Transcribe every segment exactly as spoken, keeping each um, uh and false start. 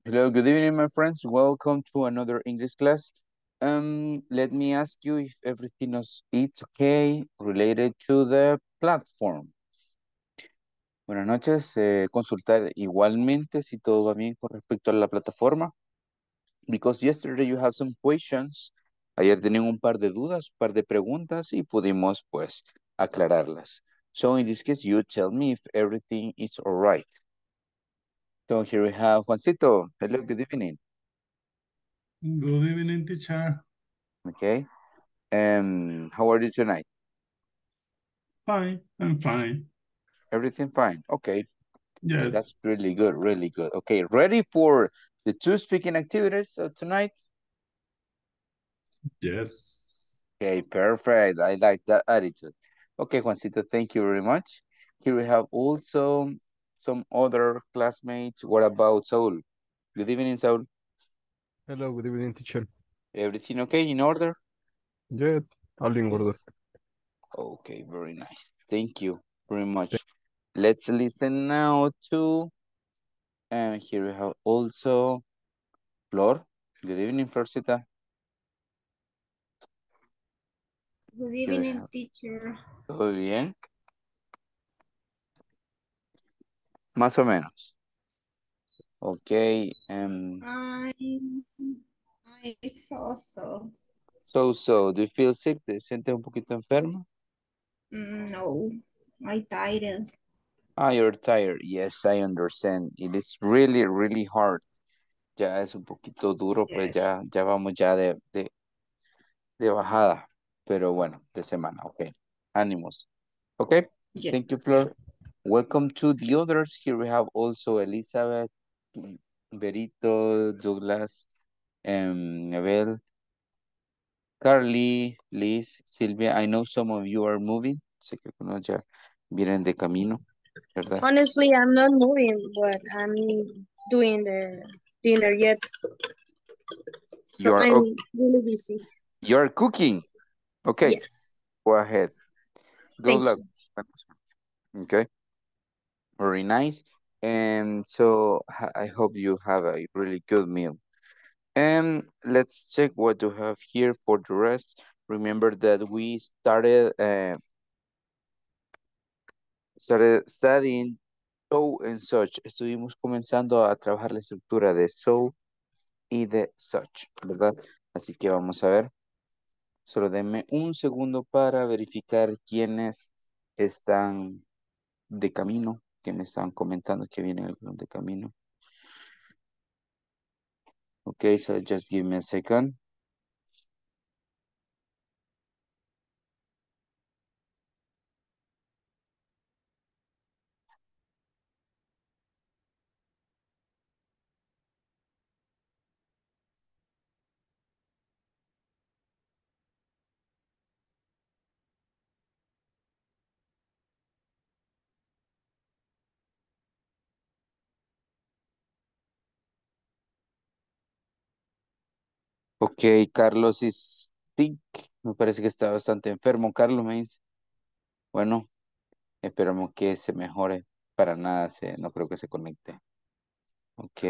Hello, good evening, my friends. Welcome to another English class. Um, let me ask you if everything is it's okay related to the platform. Buenas noches. Eh, consultar igualmente si todo va bien con respecto a la plataforma. Because yesterday you have some questions. Ayer tenían un par de dudas, un par de preguntas y pudimos pues aclararlas. So in this case, you tell me if everything is all right. So here we have Juancito. Hello, good evening. Good evening, teacher. Okay. Um, how are you tonight? Fine, I'm fine. Everything fine? Okay, Yes, that's really good, really good. Okay, ready for the two speaking activities of tonight? yes, Okay, perfect. I like that attitude. Okay, Juancito, thank you very much. Here we have also some other classmates. What about Saul? Good evening, Saul. Hello, good evening, teacher. Everything okay, in order? Yeah, all in Yes. order. Okay, very nice. Thank you very much. Let's listen now to, and here we have also Flor. Good evening, Florcita. Good Here we evening, have, teacher. ¿todo bien? Más o menos. Ok. Um, I I saw so. so, so, do you feel sick? ¿Te sientes un poquito enfermo? Mm, no, I tired. Ah, you're tired. Yes, I understand. It is really, really hard. Ya es un poquito duro, pues Yes. ya, ya vamos ya de, de, de bajada. Pero bueno, de semana. Ok. Ánimos. Ok. Yes. Thank you, Flor. Welcome to the others. Here we have also Elizabeth, mm, Berito, Douglas, um, Abel, Carly, Liz, Silvia. I know some of you are moving. Sé que algunos ya vienen de camino, ¿verdad? Honestly, I'm not moving, but I'm doing the dinner yet. So You are, I'm o- really busy. you are cooking. Okay, Yes. go ahead. Good Thank luck. you. Okay, very nice. And so ha- I hope you have a really good meal. And let's check what you have here for the rest. Remember that we started uh, started studying so and such. Estuvimos comenzando a trabajar la estructura de so y de such, ¿verdad? Así que vamos a ver. Solo denme un segundo para verificar quiénes están de camino, que me están comentando que vienen algunos de camino. Okay, so just give me a second. Ok, Carlos is sick. Me parece que está bastante enfermo. Carlos me dice. Bueno, esperamos que se mejore. Para nada, se, no creo que se conecte. Ok,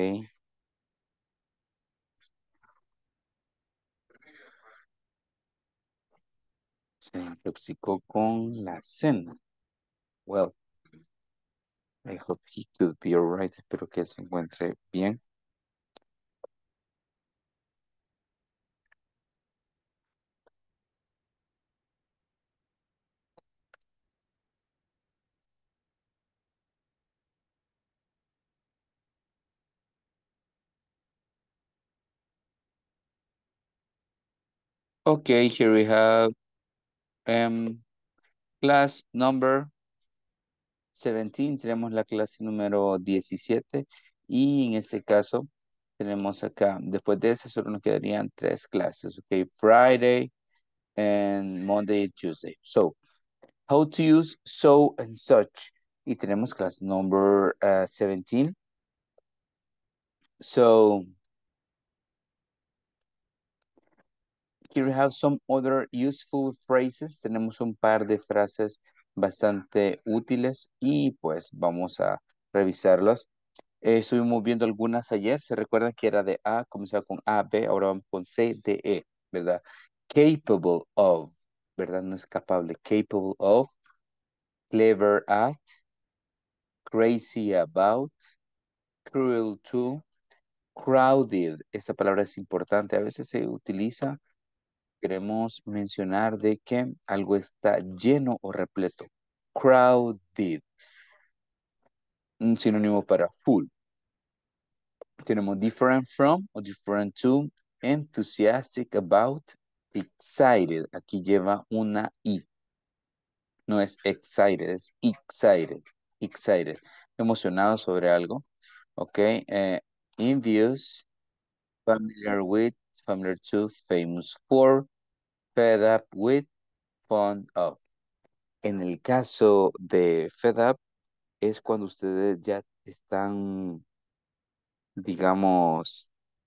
se intoxicó con la cena. Well, I hope he could be alright. Espero que él se encuentre bien. Okay, here we have um, class number seventeen. Tenemos la clase número diecisiete. Y en este caso, tenemos acá, después de ese solo nos quedarían tres clases. Ok, Friday and Monday and Tuesday. So, how to use so and such. Y tenemos class number uh, seventeen. So, here we have some other useful phrases. Tenemos un par de frases bastante útiles y pues vamos a revisarlos. Eh, estuvimos viendo algunas ayer. ¿Se recuerdan que era de A, comenzaba con A, B, ahora vamos con C, D, E, ¿verdad? Capable of, ¿verdad? No es capable. Capable of, clever at, crazy about, cruel to, crowded. Esta palabra es importante. A veces se utiliza, queremos mencionar de que algo está lleno o repleto. Crowded, un sinónimo para full. Tenemos different from o different to, enthusiastic about, excited. Aquí lleva una I. No es excited, es excited. Excited. Emocionado sobre algo. Ok. Eh, envious, familiar with, familiar to, famous for, fed up with, fond of. En el caso de fed up, es cuando ustedes ya están, digamos,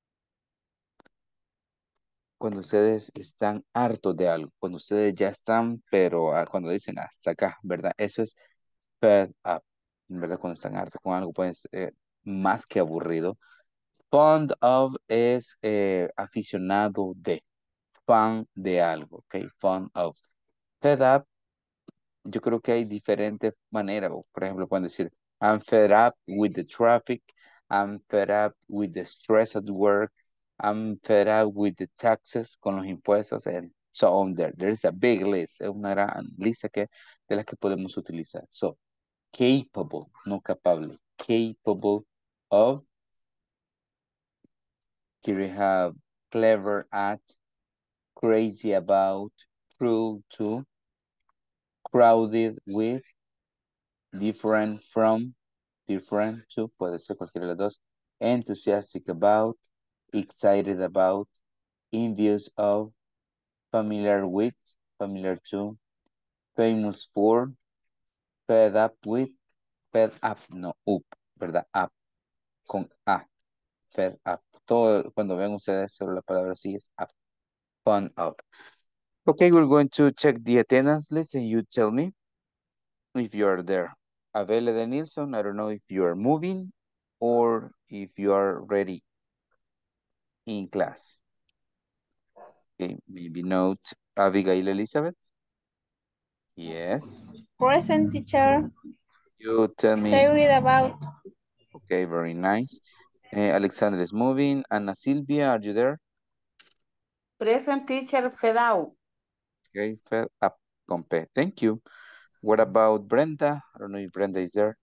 cuando ustedes están hartos de algo, cuando ustedes ya están, pero ah, cuando dicen hasta acá, ¿verdad? Eso es fed up, ¿verdad? Cuando están hartos con algo, pues eh, más que aburrido. Fond of es eh, aficionado de, fan de algo, ¿ok? Fond of. Fed up, yo creo que hay diferentes maneras. o, Por ejemplo, pueden decir, I'm fed up with the traffic. I'm fed up with the stress at work. I'm fed up with the taxes, con los impuestos, and so on there. There is a big list. Es una gran lista que, de las que podemos utilizar. So, capable, no capable. Capable of. Here we have clever at, crazy about, cruel to, crowded with, different from, different to, puede ser cualquiera de las dos, enthusiastic about, excited about, envious of, familiar with, familiar to, famous for, fed up with, fed up, no, up, ¿verdad? Up, con A, fed up. Todo, cuando ven ustedes sobre la palabra así es up, fun of. Okay, we're going to check the attendance list and you tell me if you are there. Avele de Nilsson, I don't know if you are moving or if you are ready in class. Okay, maybe note Abigail Elizabeth. Yes. Present teacher. You tell me. Say read about. Okay, very nice. Uh, Alexander is moving. Anna Silvia, are you there? Present teacher Fedau. Okay, fed up. Compe. Thank you. What about Brenda? I don't know if Brenda is there.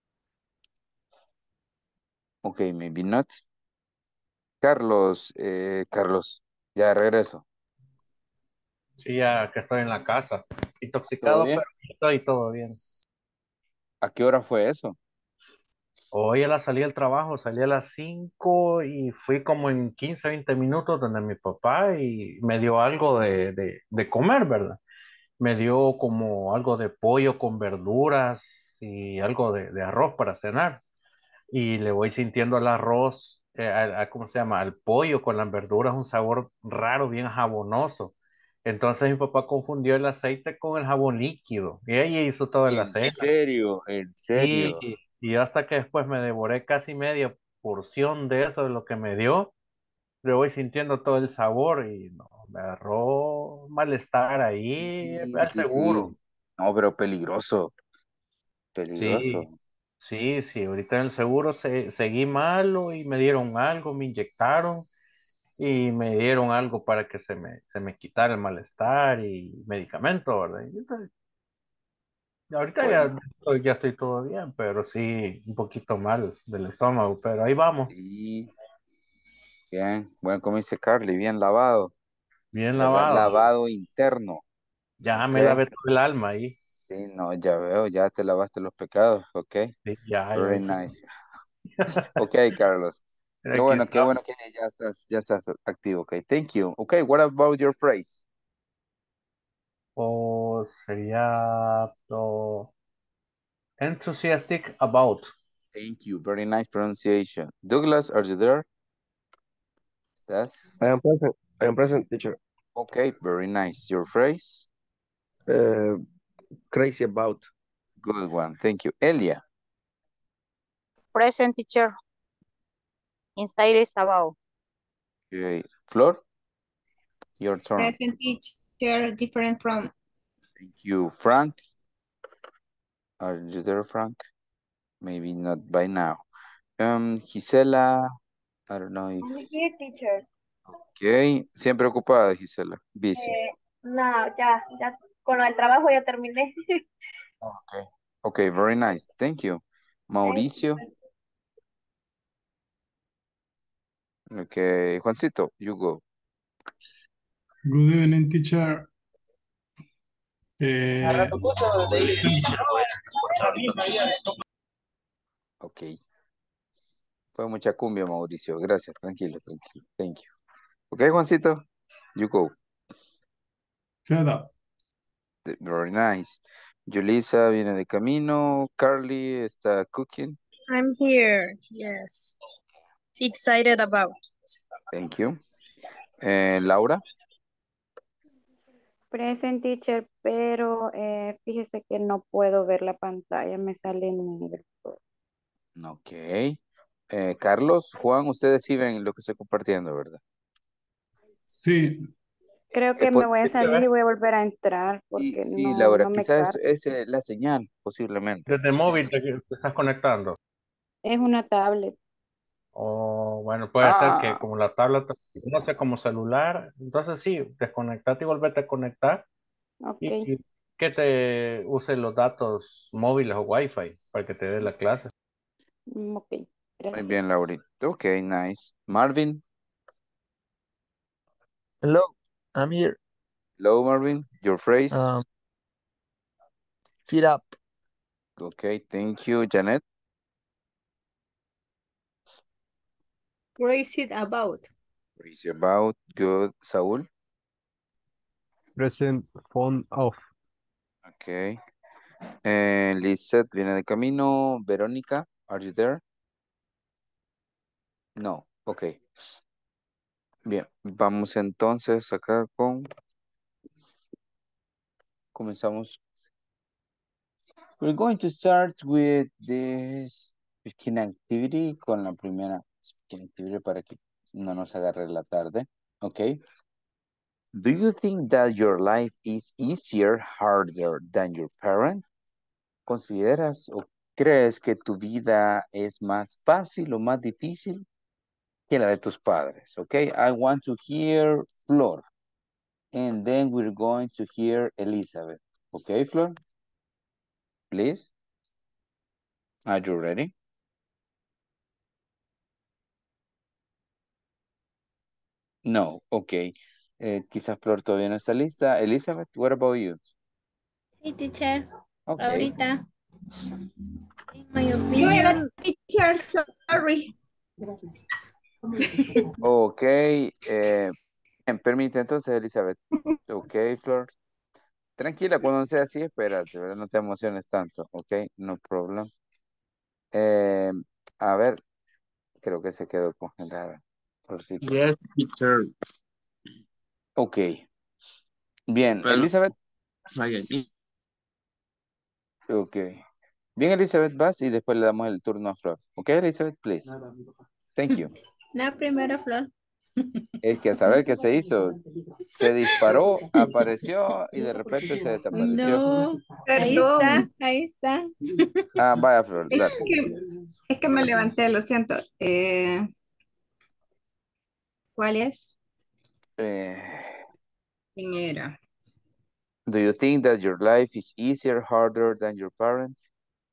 Okay, maybe not. Carlos, eh, Carlos, ya regreso. Sí, ya que estoy en la casa. ¿Todo Intoxicado, bien? pero estoy todo bien. ¿A qué hora fue eso? Hoy a la salí del trabajo, salí a las cinco y fui como en quince veinte minutos donde mi papá y me dio algo de, de, de comer, ¿verdad? Me dio como algo de pollo con verduras y algo de, de arroz para cenar. Y le voy sintiendo al arroz, eh, a- a- ¿cómo se llama? Al pollo con las verduras, un sabor raro, bien jabonoso. Entonces mi papá confundió el aceite con el jabón líquido y ella hizo toda la ¿En cena. serio? ¿En Y, serio? y hasta que después me devoré casi media porción de eso, de lo que me dio, le voy sintiendo todo el sabor y no, me agarró malestar ahí, Sí, al sí, sí. seguro. No, pero peligroso, Sí, peligroso. sí, sí, ahorita en el seguro se, seguí malo y me dieron algo, me inyectaron y me dieron algo para que se me, se me quitara el malestar y medicamento, ¿verdad? Y ahorita ahorita ya Bueno, estoy, ya estoy todo bien, pero sí un poquito mal del estómago, pero ahí vamos, sí, bien. Bueno, como dice Carly, bien lavado, bien ¿verdad? lavado. Lavado interno, Ya ¿ok? me lavé todo el alma ahí. Sí, no, ya veo, ya te lavaste los pecados, ¿ok? Sí, ya, ya, Very sí. nice. Ok, Carlos. Qué Aquí bueno, qué está. bueno que ya estás, ya estás activo, ok. Thank you. Ok, what about your phrase? O sería o, enthusiastic about. Thank you, very nice pronunciation. Douglas, are you there? ¿Estás? I am present. I am present, teacher. Okay, very nice. Your phrase? Uh, Crazy about. Good one. Thank you. Elia. Present teacher. Inside is about. Okay. Flor, your turn. Present teacher, different from. Thank you. Frank, are you there, Frank? Maybe not by now. Um, Gisela, I don't know if... I'm here, teacher. Okay. Siempre ocupada, Gisela. Busy. Eh, no, ya, ya, con el trabajo ya terminé. Okay. Okay, very nice. Thank you. Mauricio. Okay, Juancito, you go. Good evening, teacher. Eh, Okay. Fue mucha cumbia, Mauricio. Gracias, tranquilo, tranquilo. Thank you. Okay, Juancito, you go. fed up. Very nice. Julissa viene de camino. Carly está cooking. I'm here, yes. Excited about. Thank you. Eh, Laura. Present teacher, pero eh, fíjese que no puedo ver la pantalla, me sale en negro. Ok. Eh, Carlos, Juan, ustedes sí ven lo que estoy compartiendo, ¿verdad? Sí, Creo Eh, que me pues, voy a salir y voy a volver a entrar sí, porque sí, no, Laura, no me quizás carga. es eh, la señal, posiblemente. Desde móvil te, te estás conectando. Es una tablet. O bueno, puede ser que Ah, como la tablet no sé como celular, entonces sí, desconectate y volvete a conectar Ok, y, y que te use los datos móviles o wifi para que te dé la clase. mm, ok, muy gracias. bien, Laurita. Ok, nice. Marvin. Hello, I'm here. Hello, Marvin. Your phrase. Um, feet up. Okay, thank you. Janet. Crazy about. Crazy about. Good. Saúl. Present phone off. Okay. And Lizette viene de camino. Verónica, are you there? No. Okay. Bien, vamos entonces acá con... Comenzamos. We're going to start with this speaking activity con la primera speaking activity para que no nos agarre la tarde. Okay. Do you think that your life is easier, harder than your parent? ¿Consideras o crees que tu vida es más fácil o más difícil que la de tus padres? Okay, I want to hear Flor. And then we're going to hear Elizabeth. Okay, Flor? Please. Are you ready? No, okay. Eh, quizás Flor todavía no está lista. Elizabeth, what about you? Sí, teacher. Okay. Ahorita. In my opinion. Teacher, sorry. Okay. Eh, bien, permite entonces, Elizabeth. Okay, Flor. Tranquila, cuando sea así, espérate, ¿verdad? No te emociones tanto. Okay, no problem. Eh, a ver, creo que se quedó congelada. Florcita. Yes, teacher. Ok. Bien, Pero, Elizabeth. again, Ok. Bien, Elizabeth, vas y después le damos el turno a Flor. Ok, Elizabeth, please. Thank you. La primera flor. Es que a saber qué se hizo. Se disparó, apareció y de repente se desapareció. No, ahí está, ahí está. Ah, vaya, Flor, Es dale. que, es que me levanté, lo siento. Eh, ¿cuál es? Eh, ¿Quién era? do you think that your life is easier, harder than your parents?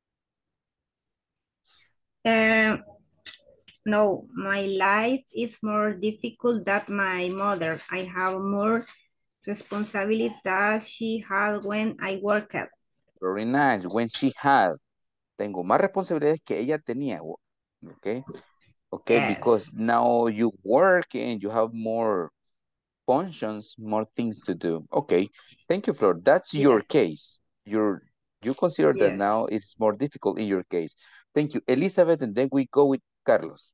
Eh, no, my life is more difficult than my mother. I have more responsibility that she had when I worked. Very nice. When she had. Tengo más responsabilidades que ella tenía. Okay. Okay, Yes. because now you work and you have more functions, more things to do. Okay, thank you, Flor. That's your Yes. case. You're, you consider that Yes. now it's more difficult in your case. Thank you, Elizabeth, and then we go with Carlos.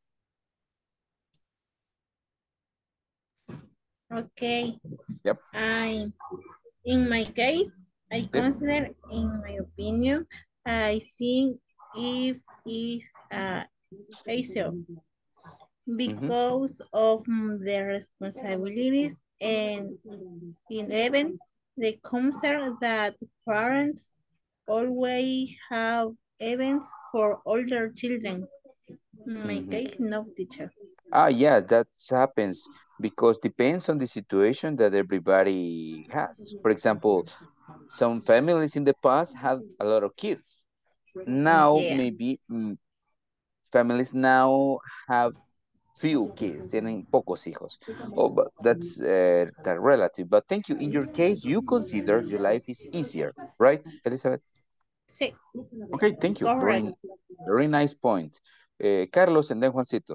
Okay. Yep. I, in my case, I Yep. consider, in my opinion, I think if is uh, easier Mhm. because of mm, their responsibilities and in even the concern that parents always have events for older children. In my Mhm. case, no teacher. Ah, yeah, that happens because depends on the situation that everybody has. For example, some families in the past had a lot of kids. Now, Yeah. maybe mm, families now have few kids, tienen pocos hijos. Oh, but that's uh, that relative. But thank you. In your case, you consider your life is easier, right, Elizabeth? Sí, Okay, thank you. correct. Very, very nice point. Uh, Carlos and then Juancito.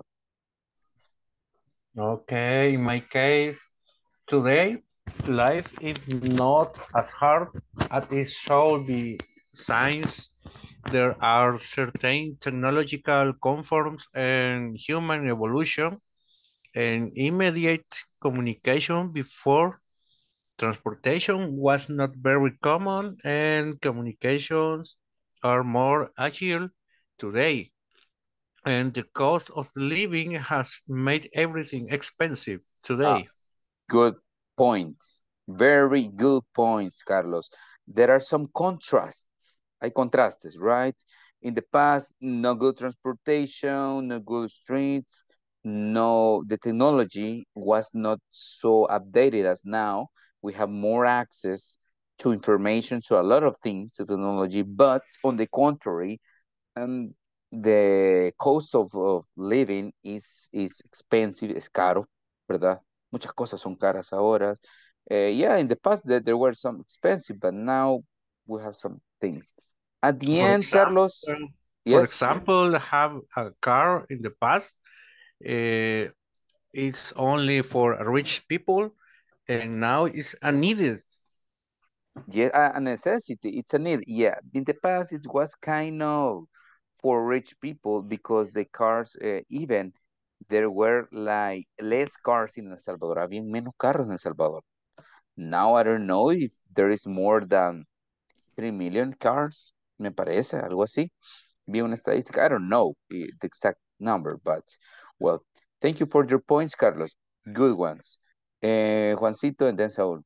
Okay, in my case, today, life is not as hard as it should be. Science, there are certain technological conforms and human evolution and immediate communication before transportation was not very common and communications are more agile today. And the cost of living has made everything expensive Ah, today. good points. Very good points, Carlos. There are some contrasts. Hay contrastes, right? In the past, no good transportation, no good streets, no, the technology was not so updated as now. We have more access to information, to a lot of things, to technology, but on the contrary, um, the cost of, of living is, is expensive, es caro, ¿verdad? Muchas cosas son caras ahora. Uh, yeah, in the past that there were some expensive, but now we have some things. At the For end, Carlos, example, for yes, example, have a car in the past, uh, it's only for rich people, and now it's unneeded. yeah, a, a necessity, it's a need. Yeah, in the past it was kind of for rich people because the cars, uh, even there were like less cars in El Salvador, habían menos carros en El Salvador. Now I don't know if there is more than three million cars, me parece, algo así. Vi una estadística, I don't know eh, the exact number, but well, thank you for your points, Carlos. Good ones. Eh, Juancito and then Saul.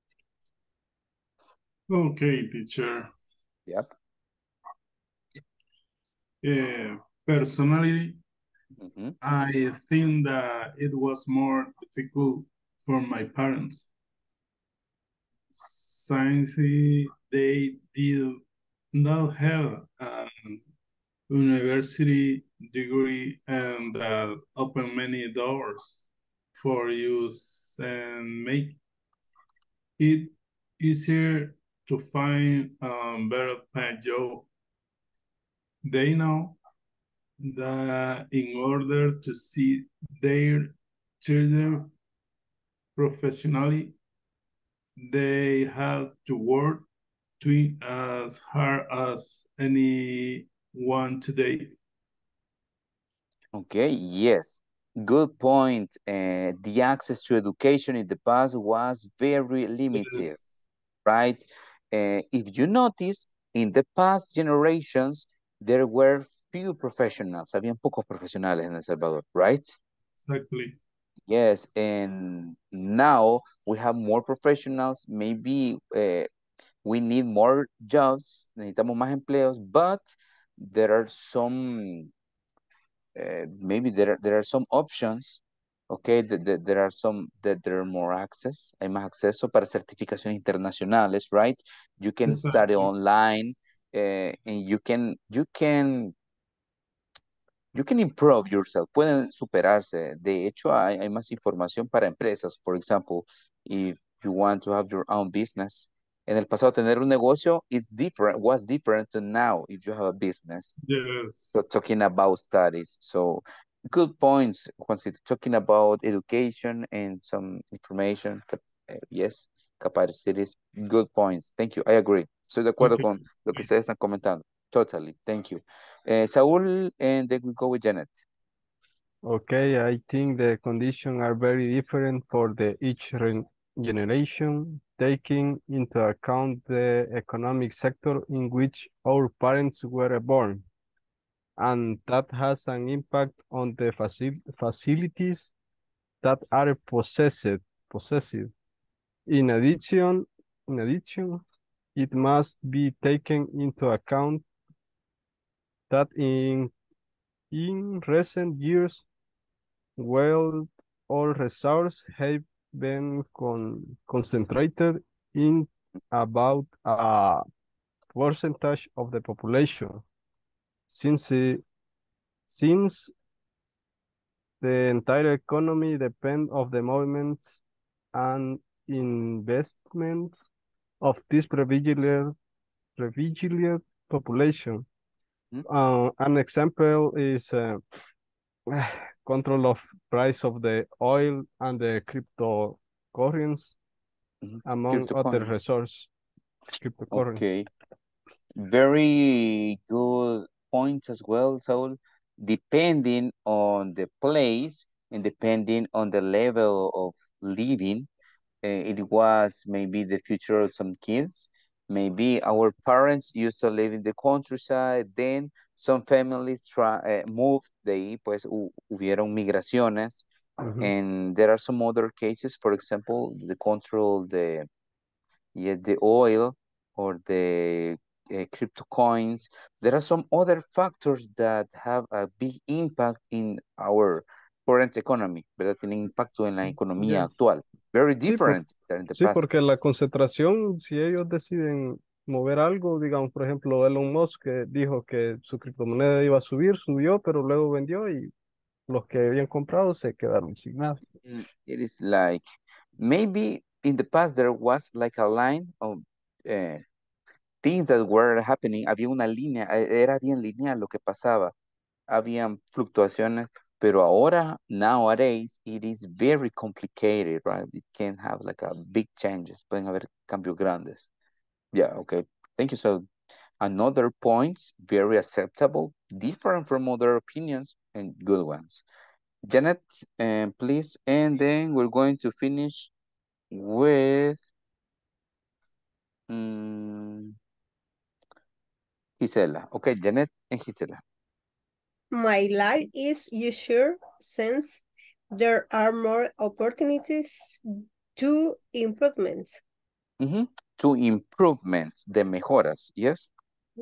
Okay, teacher. Yep. Uh, personally, Mhm. I think that it was more difficult for my parents. Since they did not have a university degree and that opened many doors for use and make it easier to find a better paid job. They know that in order to see their children professionally, they have to work twice as hard as anyone today. Okay, yes. Good point. Uh, the access to education in the past was very limited, Yes, right? Uh, if you notice, in the past generations, there were few professionals, habían pocos profesionales en El Salvador, right? exactly. Yes, and now we have more professionals. Maybe uh, we need more jobs, necesitamos más empleos, but there are some, uh, maybe there are, there are some options, okay, that, that there are some, that there are more access, hay más acceso para certificaciones internacionales, right? You can study Exactly. online, uh, and you can, you can You can improve yourself, pueden superarse. De hecho, hay, hay más información para empresas. For example, if you want to have your own business. En el pasado, tener un negocio is different, was different to now if you have a business. Yes. So talking about studies. So good points, Juancito. Talking about education and some information. cap- eh, Yes, capacities. Good points. Thank you. I agree. Estoy de acuerdo Okay. con lo que ustedes están comentando. Totally. Thank you. Eh, Saúl, and then we go with Janet. Okay, I think the conditions are very different for the each re- generation, taking into account the economic sector in which our parents were born. and that has an impact on the faci- facilities that are possessed, possessed. In addition, in addition, it must be taken into account that in, in recent years, well, all resources have been con concentrated in about a percentage of the population. Since, it, since the entire economy depends of the movements and investments of this privileged, privileged population. Mhm. Uh, an example is uh, control of price of the oil and the cryptocurrencies, Mhm. among Crypto other coins. resources, cryptocurrencies. Okay. Very good points as well, Saul. Depending on the place and depending on the level of living, uh, it was maybe the future of some kids. Maybe our parents used to live in the countryside, then some families try, uh, moved de ahí, pues hu- hubieron migraciones, Mhm. and there are some other cases, for example, the control the yeah, the oil or the uh, crypto coins. There are some other factors that have a big impact in our current economy, ¿verdad? Tienen impacto en la economía Yeah. actual. Very Sí, por- different than in the sí, past. porque la concentración, si ellos deciden mover algo, digamos, por ejemplo, Elon Musk que dijo que su criptomoneda iba a subir, subió, pero luego vendió y los que habían comprado se quedaron sin nada. Mm, It is like maybe in the past there was like a line of uh, things that were happening. Había una línea, eh, era bien lineal lo que pasaba. Habían fluctuaciones, pero ahora, nowadays, it is very complicated, right? It can have like a big changes. Pueden haber cambios grandes. Yeah, okay. Thank you. So another points, very acceptable, different from other opinions and good ones. Janet, um, please, and then we're going to finish with um, Gisela. Okay, Janet and Gisela. My life is easier since there are more opportunities to improvements. Mhm. To improvements, de mejoras, yes?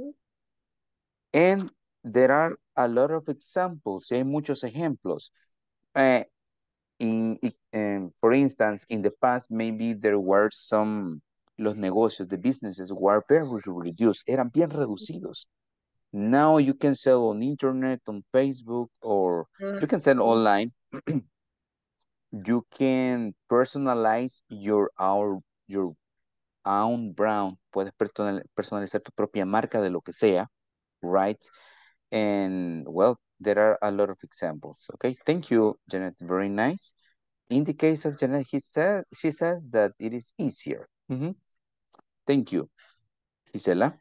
And there are a lot of examples, y hay muchos ejemplos. Uh, in, in, for instance, in the past, maybe there were some, los negocios, the businesses were very reduced, eran bien reducidos. Now you can sell on internet, on Facebook, or you can sell online. You can personalize your, our, your own brand. Puedes personal- personalizar tu propia marca de lo que sea, right? And well, there are a lot of examples. Okay, thank you, Janet. Very nice. In the case of Janet, he said, she says that it is easier. Mhm. Thank you. Gisela?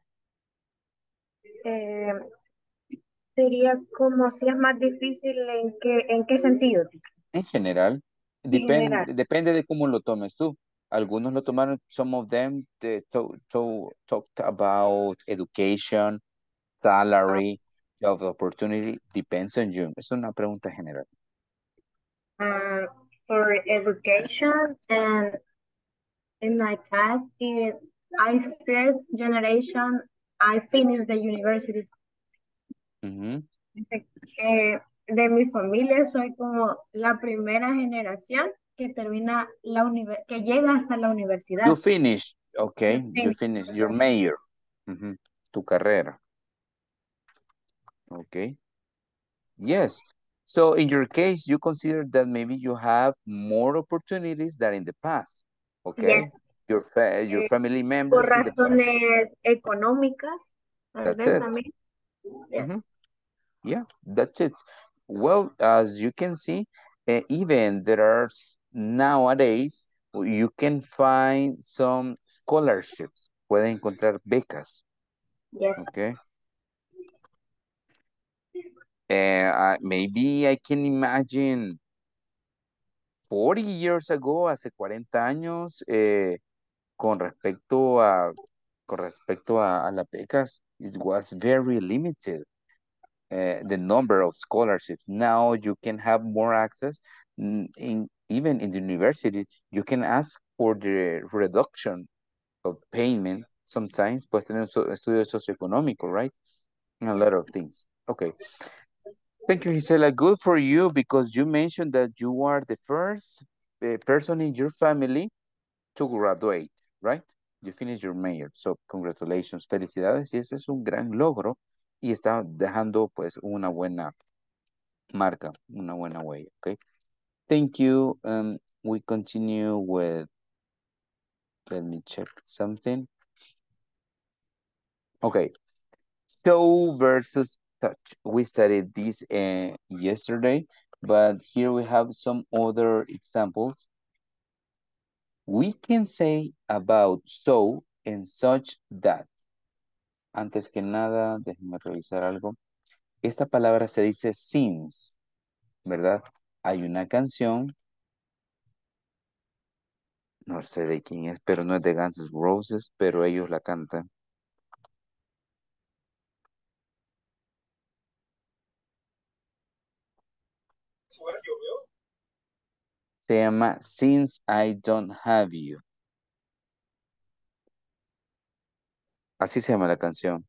Eh, sería como si es más difícil en qué, en qué sentido. En general, En depende, general. depende de cómo lo tomes tú. Algunos lo tomaron, some of them they to, to- talked about education, salary, job opportunity, depends on you. Es una pregunta general. Um, for education and in my class, it, I first generation, I finished the university. Mhm. Eh, de mi familia soy como la primera generación que termina la univer- que llega hasta la universidad. You finish, okay, Yo you finish. finish your major, Mhm. Tu carrera. Okay. Yes. So in your case, you consider that maybe you have more opportunities than in the past. Okay. Yes. Your fa your Eh, family por members in the past. razones económicas, tal That's vez it. también. Yes. Mhm. Yeah, that's it. Well, as you can see, uh, even there are s- nowadays you can find some scholarships. Pueden encontrar becas. Yes. Okay. Uh, I- maybe I can imagine forty years ago, hace cuarenta años, eh, con respecto a, con respecto a, a las becas, it was very limited. uh, the number of scholarships. Now you can have more access. Mm, in even in the university, you can ask for the reduction of payment. Sometimes, puedes tener un so- estudio socioeconómico, right? And a lot of things. Okay. Thank you, Gisela. Good for you because you mentioned that you are the first uh, person in your family to graduate, right? You finished your major, so congratulations, felicidades, y eso es un gran logro y está dejando pues una buena marca, una buena huella, okay? Thank you. Um, we continue with, let me check something. Okay, show versus touch. We studied this uh, yesterday, but here we have some other examples. We can say about so and such that. Antes que nada, déjenme revisar algo. Esta palabra se dice since, ¿verdad? Hay una canción, no sé de quién es, pero no es de Guns N' Roses, pero ellos la cantan. Se llama Since I Don't Have You. Así se llama la canción.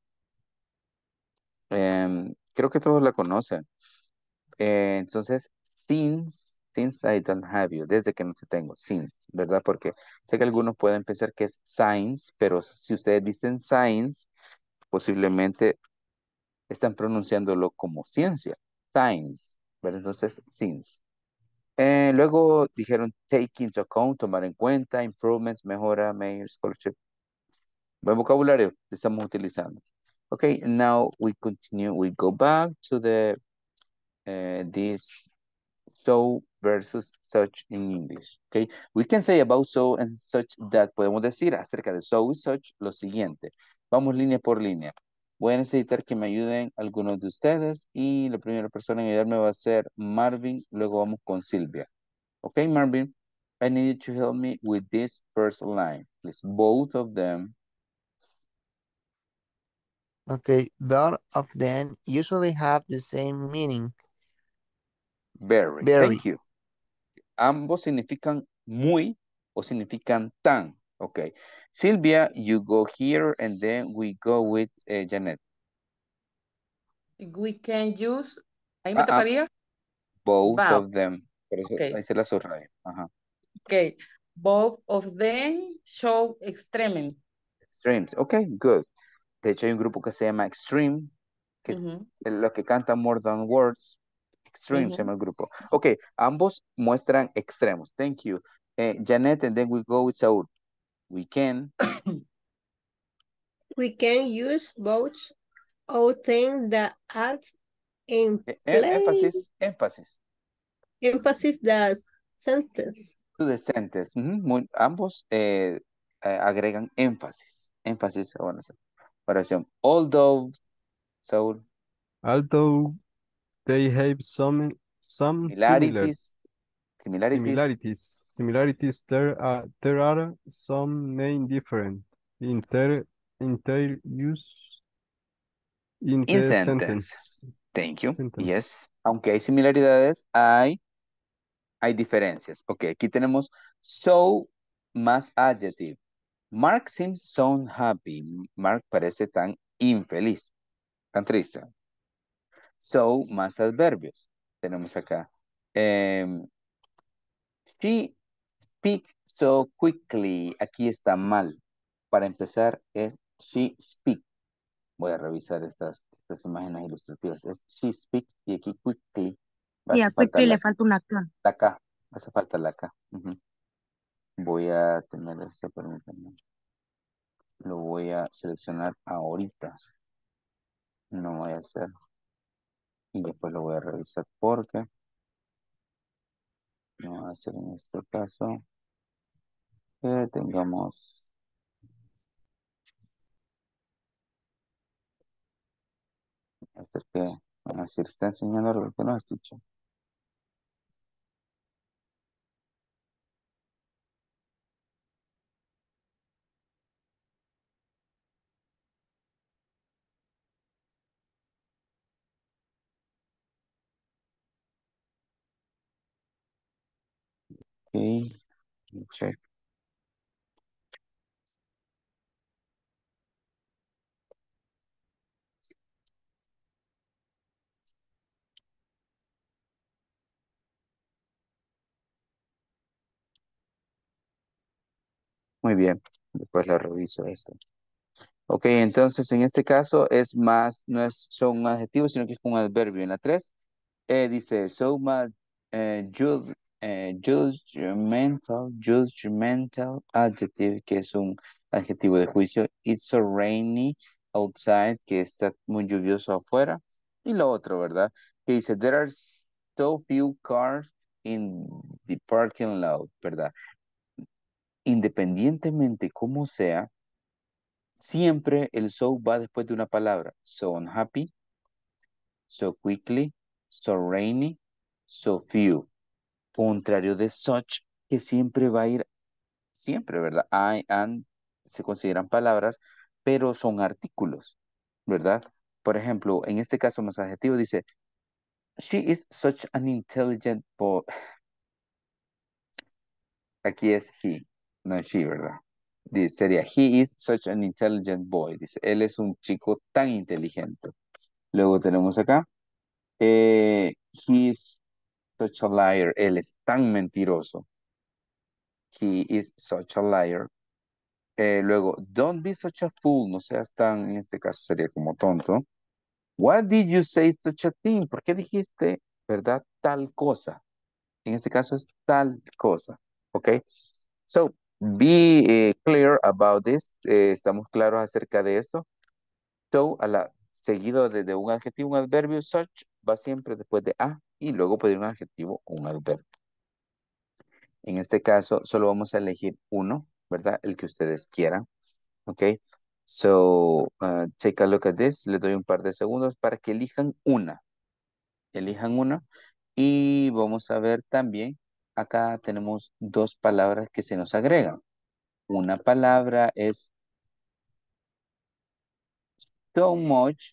Em, creo que todos la conocen. Eh, entonces, since, since I don't have you, desde que no te tengo, since, ¿verdad? Porque sé que algunos pueden pensar que es science, pero si ustedes dicen science, posiblemente están pronunciándolo como ciencia, science, ¿verdad? Entonces, since. Eh, luego dijeron take into account, tomar en cuenta, improvements, mejora, mayor, scholarship. Buen vocabulario que estamos utilizando. Okay, now we continue, we go back to the, uh, this so versus such in English. Okay, we can say about so and such that. Podemos decir acerca de so y such lo siguiente. Vamos línea por línea. Voy a necesitar que me ayuden algunos de ustedes y la primera persona en ayudarme va a ser Marvin. Luego vamos con Silvia. Okay, Marvin, I need you to help me with this first line. Please, both of them. Okay, both of them usually have the same meaning. Very. Very. Thank you. Ambos significan muy o significan tan. Okay. Silvia, you go here and then we go with uh, Janet. We can use, ahí me Ah, ah, tocaría. both Both. of them. Por eso Okay. ahí se la subrayo. Ajá. Okay. Both of them show extreme. Extremes. Okay, good. De hecho, hay un grupo que se llama Extreme, que es Ujú, los que cantan More Than Words. Extreme se ujú. llama el grupo. Okay, ambos muestran extremos. Thank you. Eh, Janet, and then we go with Saul. We can. We can use both or things that add in eh, em- play énfasis, énfasis. emphasis the sentence. To the sentence. Ujú, muy- ambos eh, eh, agregan énfasis. Énfasis a una oración. Although, Saul, Although they have some some similar similarities, similarities, similarities, similarities there are there are some main different in their in their use in in the sentence. sentence. Thank you. Sentence. Yes. Aunque hay similaridades, hay, hay diferencias. Ok, aquí tenemos so más adjective. Mark seems so unhappy. Mark parece tan infeliz, tan triste. So más adverbios. Tenemos acá. em, she speaks so quickly. Aquí está mal. Para empezar es she speaks. Voy a revisar estas, estas imágenes ilustrativas. Es she speaks y aquí quickly. Y Hace a falta quickly la, le falta una acción. la K. Hace falta la K. Ujú. Voy a tener esto, permítanme. Lo voy a seleccionar ahorita. No voy a hacer. Y después lo voy a revisar porque no va a ser en este caso que tengamos. Esto es que van a decir, está enseñando algo que no es dicho. Okay, check. Muy bien, después lo reviso esto. Ok, entonces en este caso es más, no es son un adjetivo, sino que es un adverbio. En la tres eh, dice, so much eh, ju- eh, judgmental, judgmental adjective, que es un adjetivo de juicio. It's so rainy outside, que está muy lluvioso afuera. Y lo otro, ¿verdad? Que dice, there are so few cars in the parking lot, ¿verdad? Independientemente como sea, siempre el so va después de una palabra. So unhappy, so quickly, so rainy, so few. Contrario de such, que siempre va a ir, siempre, ¿verdad? I, and, se consideran palabras, pero son artículos, ¿verdad? Por ejemplo, en este caso más adjetivo dice, she is such an intelligent boy. Aquí es he, no she, ¿verdad? Dice, sería, he is such an intelligent boy. Dice, él es un chico tan inteligente. Luego tenemos acá, eh, he is such a liar. Él es tan mentiroso. He is such a liar. Eh, luego, don't be such a fool. No seas tan, en este caso sería como tonto. What did you say such a thing? ¿Por qué dijiste, verdad, tal cosa? En este caso es tal cosa. ¿Ok? So, be eh, clear about this. Eh, estamos claros acerca de esto. So, a la, seguido de, de un adjetivo, un adverbio, such, va siempre después de a y luego puede ir un adjetivo o un adverbio. En este caso, solo vamos a elegir uno, ¿verdad? El que ustedes quieran. ¿Ok? So, uh, take a look at this. Les doy un par de segundos para que elijan una. Elijan una. Y vamos a ver también, acá tenemos dos palabras que se nos agregan. Una palabra es so much,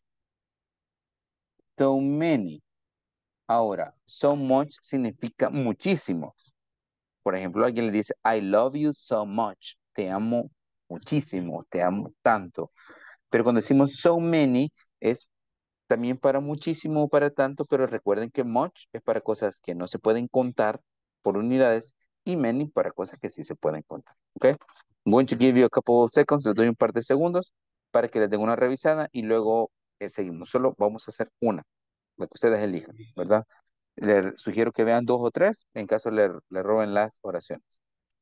so many. Ahora, so much significa muchísimo. Por ejemplo, alguien le dice, I love you so much. Te amo muchísimo, te amo tanto. Pero cuando decimos so many, es también para muchísimo o para tanto, pero recuerden que much es para cosas que no se pueden contar por unidades y many para cosas que sí se pueden contar. ¿Ok? I'm going to give you a couple of seconds, les doy un par de segundos para que les den una revisada y luego eh, seguimos. Solo vamos a hacer una, la que ustedes elijan, ¿verdad? Les sugiero que vean dos o tres en caso le, le roben las oraciones.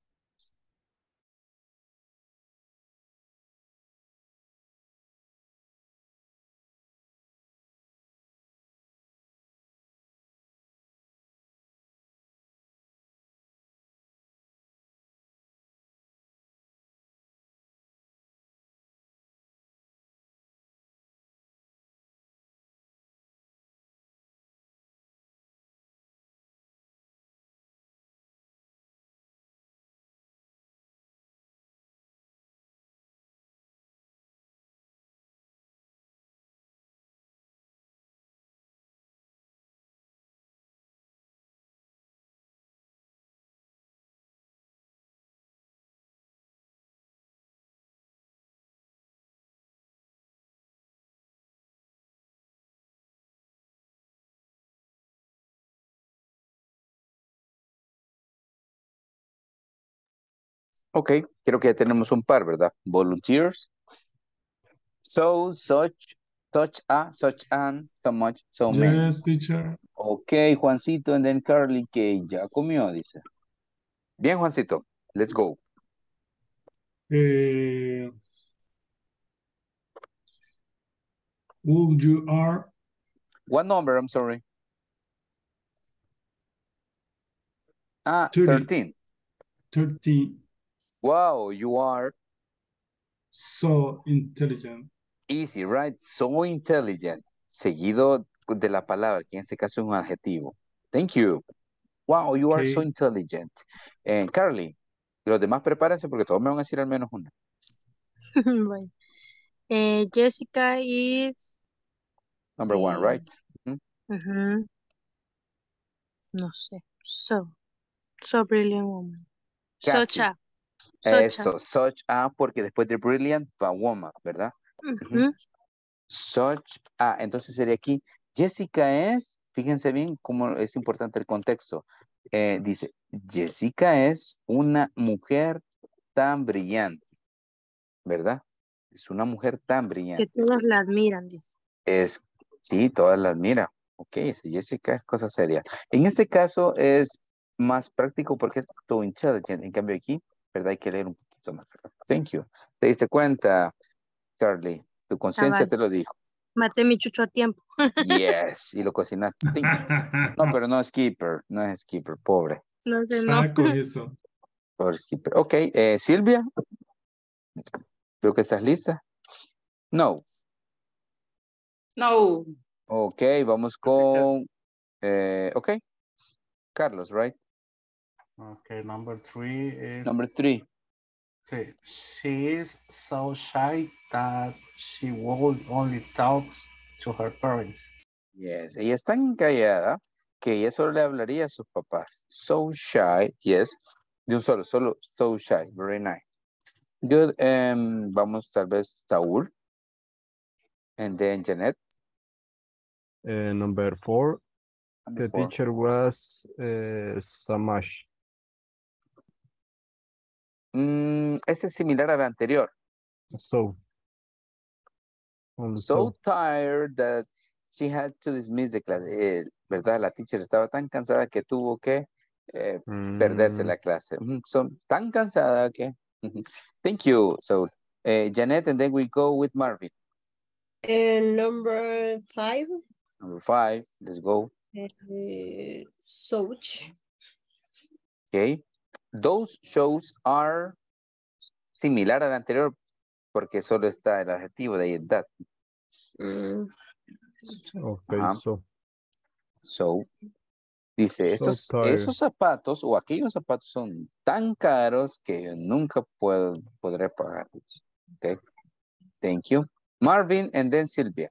Ok, creo que ya tenemos un par, ¿verdad? Volunteers. So, such, such a, such an, so much, so many. Yes, teacher. Ok, Juancito, and then Carly, que ya comió, dice. Bien, Juancito, let's go. Eh, would you are What number, I'm sorry? Ah, thirty, thirteen. thirteen, Wow, you are so intelligent. easy, right? So intelligent. Seguido de la palabra, que en este caso es un adjetivo. Thank you. Wow, you are so Okay. intelligent. Eh, Carly, los demás prepárense porque todos me van a decir al menos una. Bueno. Eh, Jessica is, Number one, eh, right? Mhm. ujú, no sé, so. So brilliant woman. Such Casi. a. Such a. Eso, such a, porque después de brilliant va woman, ¿verdad? Ujú. Ujú. Such a, entonces sería aquí, Jessica es, fíjense bien cómo es importante el contexto. Eh, dice, Jessica es una mujer tan brillante, ¿verdad? Es una mujer tan Que brillante. todos la admiran, dice. Es, sí, todas las mira. Ok, ese Jessica es cosa seria. En este caso es más práctico porque es too intelligent. En cambio aquí, ¿verdad? Hay que leer un poquito más. Thank you. ¿Te diste cuenta, Carly? Tu conciencia Cabal. te lo dijo. Maté mi chucho a tiempo. Yes, y lo cocinaste. Thank you. No, pero no es skipper, no es skipper, pobre. No sé, no. Saco eso. Pobre skipper. Ok, eh, Silvia, veo que estás lista. No. No. Ok, vamos con, eh, ok, Carlos, right? Okay, number three is, Number three. sí, she is so shy that she would only talk to her parents. Yes, ella es tan callada que ella solo le hablaría a sus papás. So shy, yes. De un solo, solo so shy. Very nice. Good. Um, vamos tal vez Saúl. And then Janet. Uh, number four, Number the four. teacher was uh, Samash. Mm, ese es similar al anterior. So. Only So so. tired that she had to dismiss the class. Eh, ¿verdad? La teacher estaba tan cansada que tuvo que eh, perderse Mm, la clase. Mm, so, tan cansada que... Mhm. Thank you, Saul. Eh, Janet, and then we go with Marvin. And number five, Number five, let's go. uh, Soch. Okay. Those shows are similar al anterior porque solo está el adjetivo de that. Mm, okay, Ajá. so. So, dice, So estos, tired. esos zapatos o aquellos zapatos son tan caros que yo nunca puedo, podré pagarlos. Okay. Thank you. Marvin and then Sylvia.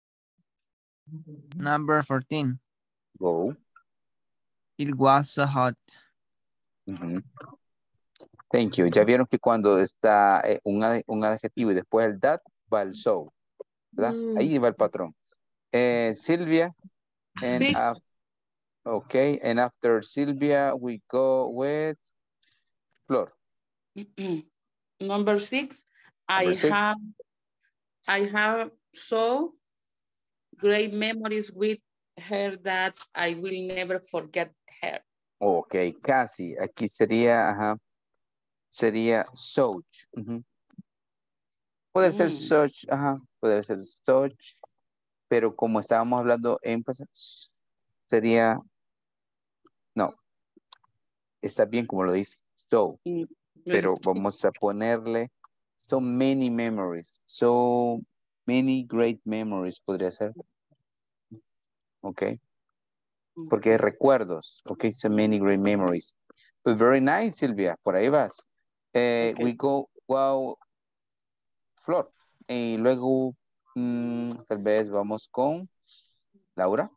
Number fourteen. Go. It was so hot. Ujú. Thank you. Ya vieron que cuando está eh, un, ad- un adjetivo y después el that, va el so, ¿verdad? mm, Ahí va el patrón. Eh, Silvia, and Six. af- okay, and after Silvia, we go with Flor. Number six, Number I six. have I have so great memories with her that I will never forget her. Ok, casi. Aquí sería, ajá, sería Soch. Ujú. Puede ser Mm. Soch, ajá, puede ser Soch, pero como estábamos hablando en pasado, sería, no, está bien como lo dice, so, Mm. pero vamos a ponerle so many memories, so many great memories podría ser, ok, porque hay recuerdos, ok, so many great memories. But very nice, Silvia, por ahí vas. Eh, Okay. We go, wow, Flor. Y luego, mm, tal vez vamos con Laura.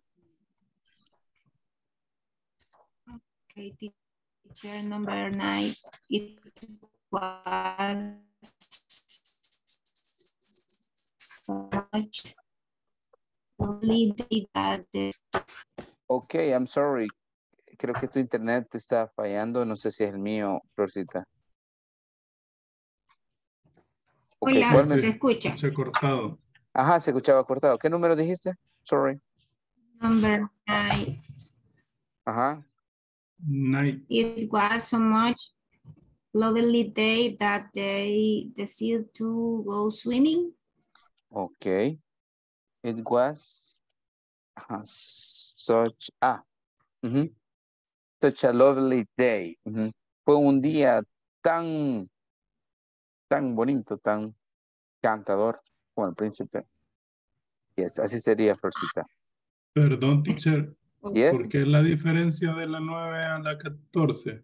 Okay, teacher, number nine. It was so much lovely day that the Ok, I'm sorry. Creo que tu internet te está fallando. No sé si es el mío, Florcita. Ok, Hola, ¿cuál Sí, me... ¿se se, escucha? se ha cortado. Ajá, se escuchaba cortado. ¿Qué número dijiste? Sorry. Number nine. Ajá. Night. It was so much lovely day that they decided to go swimming. Ok. It was ajá, such a... ujú, such a lovely day. Ujú. Fue un día tan, tan bonito, tan cantador como el príncipe. Yes, así sería, Florcita. Perdón, teacher. ¿Por Yes. qué la diferencia de la nueve a la catorce?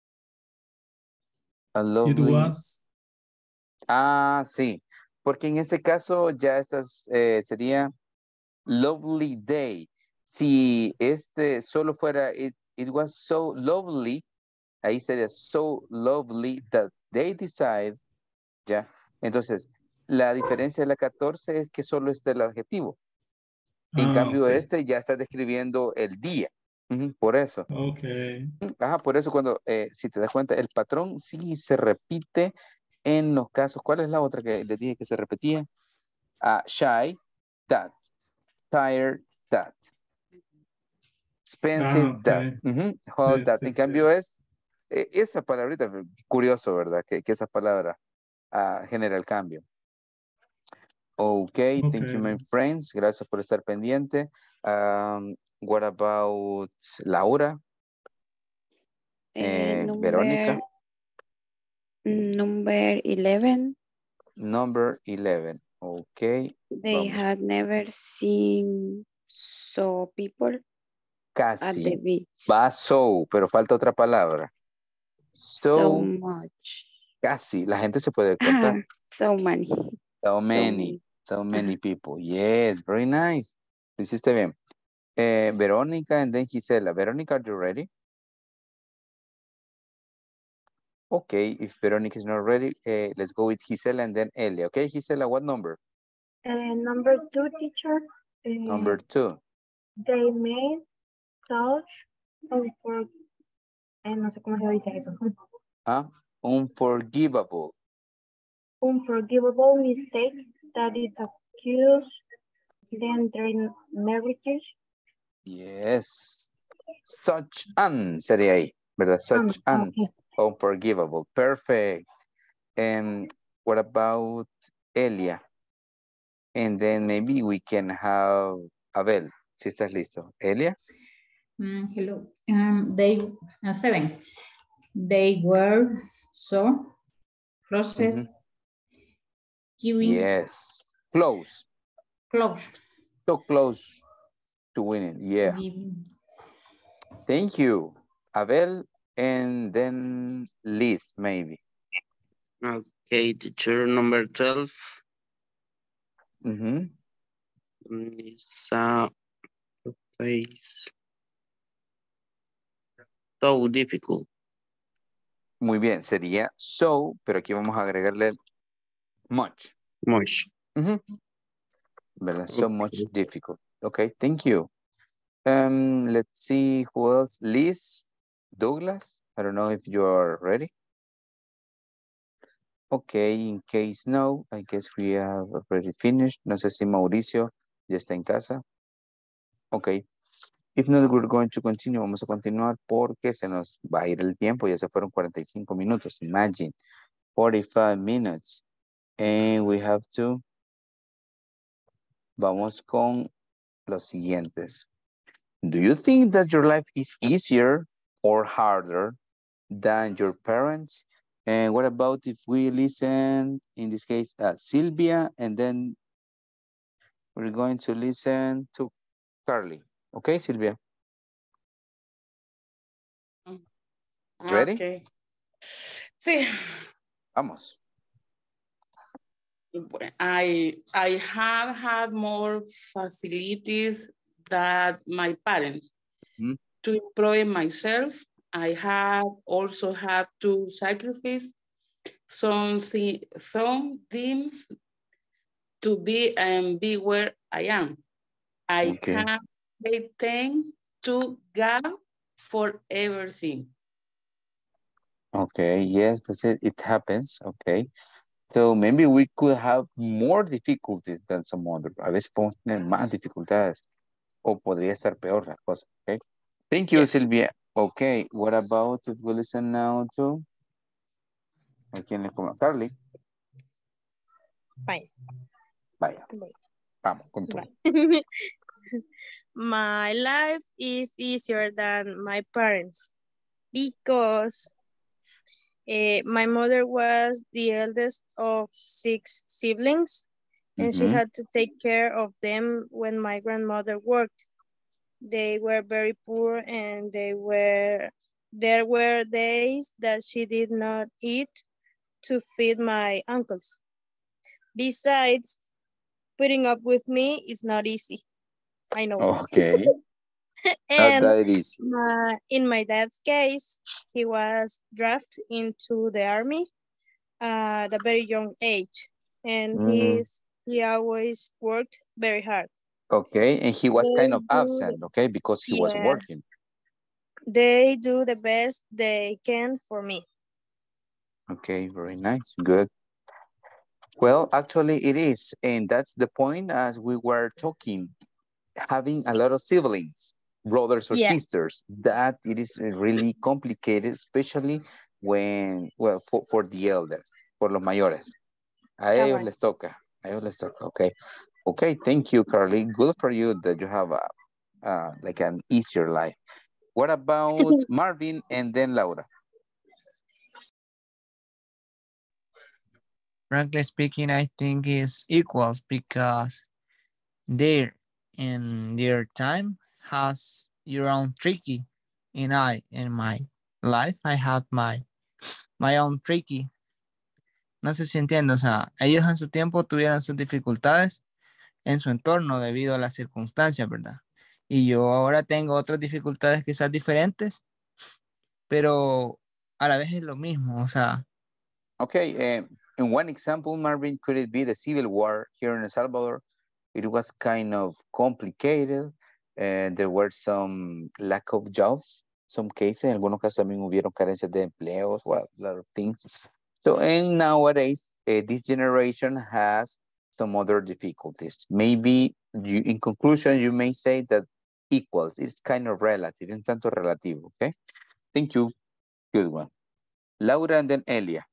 A It lovely... was. Ah, sí. Porque en ese caso ya estas eh, sería lovely day. Si este solo fuera it it was so lovely, ahí sería so lovely that they decide, ya. Entonces, la diferencia de la catorce es que solo está el adjetivo. En Ah, cambio, ok. este ya está describiendo el día. Ujú, por eso. Ok. Ajá, por eso cuando, eh, si te das cuenta, el patrón sí se repite en los casos. ¿Cuál es la otra que les dije que se repetía? Ah, shy, that. Tired, that. Expensive, Ah, that. ok. Ujú, hot, Sí, that. sí, En sí. cambio es, eh, esa palabrita, curioso, ¿verdad? Que, que esa palabra ah, genera el cambio. Okay, thank you, my Ok. friends. Gracias por estar pendiente. Um, what about Laura? Eh, Eh, number, Verónica? number eleven, Number eleven. Okay, they vamos. had never seen so people at the Casi. beach Va so, pero falta otra palabra. so So, much. casi. La gente se puede contar. So many. So So many. many. So many people. Yes, very nice. Lo hiciste bien. Eh, Verónica and then Gisela. Verónica, are you ready? Okay, if Veronica is not ready, uh, let's go with Gisela and then Elia. Okay, Gisela, what number? Uh, number two, teacher. Uh, Number two. they made such unfor eh, no sé cómo se dice eso. Ah, unforgivable. Unforgivable mistake that is accused then their marriages. Yes. Such an sería ahí, ¿verdad? Such Um, an okay. unforgivable. Perfect. And what about Elia? And then maybe we can have Abel, si estás listo. Elia? Mm, hello. Um, they uh, seven. They were so close, Mhm. giving Yes. Close. close. So close to winning. Yeah. Giving. Thank you. Abel and then Liz, maybe. Okay, teacher number twelve Mhm. is uh, face so difficult. Muy bien, sería so, pero aquí vamos a agregarle much. Much. Ujú. ¿Verdad? So Okay. much difficult. Okay, thank you. Um, let's see who else. Liz, Douglas. I don't know if you are ready. Okay, in case no, I guess we have already finished. No sé si Mauricio ya está en casa. Okay. If not, we're going to continue. Vamos a continuar porque se nos va a ir el tiempo. Ya se fueron cuarenta y cinco minutos. Imagine. forty-five minutes. And we have to. Vamos con los siguientes. Do you think that your life is easier or harder than your parents? And what about if we listen, in this case, uh, Sylvia, and then we're going to listen to Carly. Okay, Sylvia? Ready? Okay. Sí. Vamos. I I have had more facilities than my parents Mm-hmm. to improve myself. I have also had to sacrifice some thi- some things to be and be where I am. I Okay. can't say thank to God for everything. Okay, yes, that's it. It happens. Okay. So maybe we could have more difficulties than some other. A veces podemos tener más dificultades o podría estar peor la cosa. Okay. Thank you, Yes. Sylvia. Okay, what about if we listen now to ¿a quién le pongo? Carly. Fine. Vaya, Voy. vamos con todo. Bye. My life is easier than my parents because uh, my mother was the eldest of six siblings and she Mhm. had to take care of them when my grandmother worked. They were very poor and they were there were days that she did not eat to feed my uncles. Besides, putting up with me is not easy. I know. Okay. Not And that easy. my, in my dad's case, he was drafted into the army at a very young age, and Mm, he's he always worked very hard. okay, and he was They kind of do, absent, okay, because he was yeah, working. they do the best they can for me. Okay, very nice, good. Well, actually it is, and that's the point as we were talking, having a lot of siblings, brothers or Yeah, sisters, that it is really complicated, especially when, well, for, for the elders, por los mayores. A ellos cabal. les toca, a ellos les toca, okay. Okay, thank you, Carly. Good for you that you have a, uh, like an easier life. What about Marvin and then Laura? Frankly speaking, I think it's equals because there in their time has your own tricky. And I in my life I had my my own tricky. No sé si entiendo, o sea, ellos en su tiempo tuvieron sus dificultades en su entorno debido a las circunstancias, ¿verdad? Y yo ahora tengo otras dificultades quizás diferentes, pero a la vez es lo mismo, o sea. Okay, um, in one example, Marvin, could it be the civil war here in El Salvador? It was kind of complicated, and there were some lack of jobs, some cases, en algunos casos también hubieron carencias de empleos, well, a lot of things. So, and nowadays, uh, this generation has some other difficulties. Maybe, you, in conclusion, you may say that equals, it's kind of relative, un tanto relativo, okay? Thank you, good one. Laura and then Elia.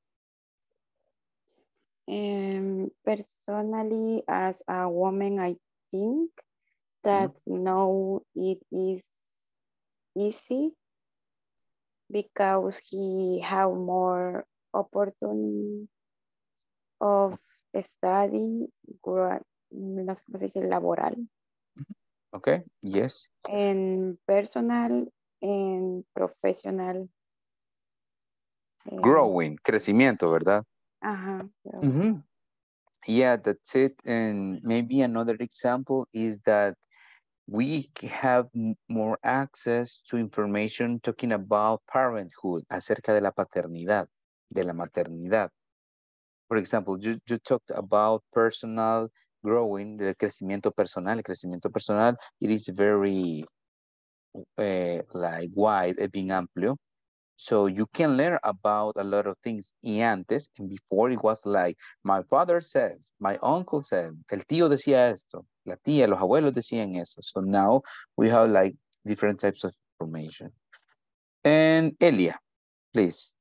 Um, personally, as a woman, I think that no, it is easy because he have more opportunity of study, gra- no sé cómo se dice, laboral, Okay, yes. en personal, en profesional. eh, Growing, crecimiento, ¿verdad? Ajá, pero- Mhm. Yeah, that's it. And maybe another example is that we c- have m- more access to information talking about parenthood, acerca de la paternidad, de la maternidad. For example, you, you talked about personal growing, el crecimiento personal, el crecimiento personal, it is very eh, like wide, es bien amplio. So you can learn about a lot of things. Y antes, and before, it was like, my father says, my uncle said, el tío decía esto, la tía, los abuelos decían eso. So now we have like different types of information. And Elia, please.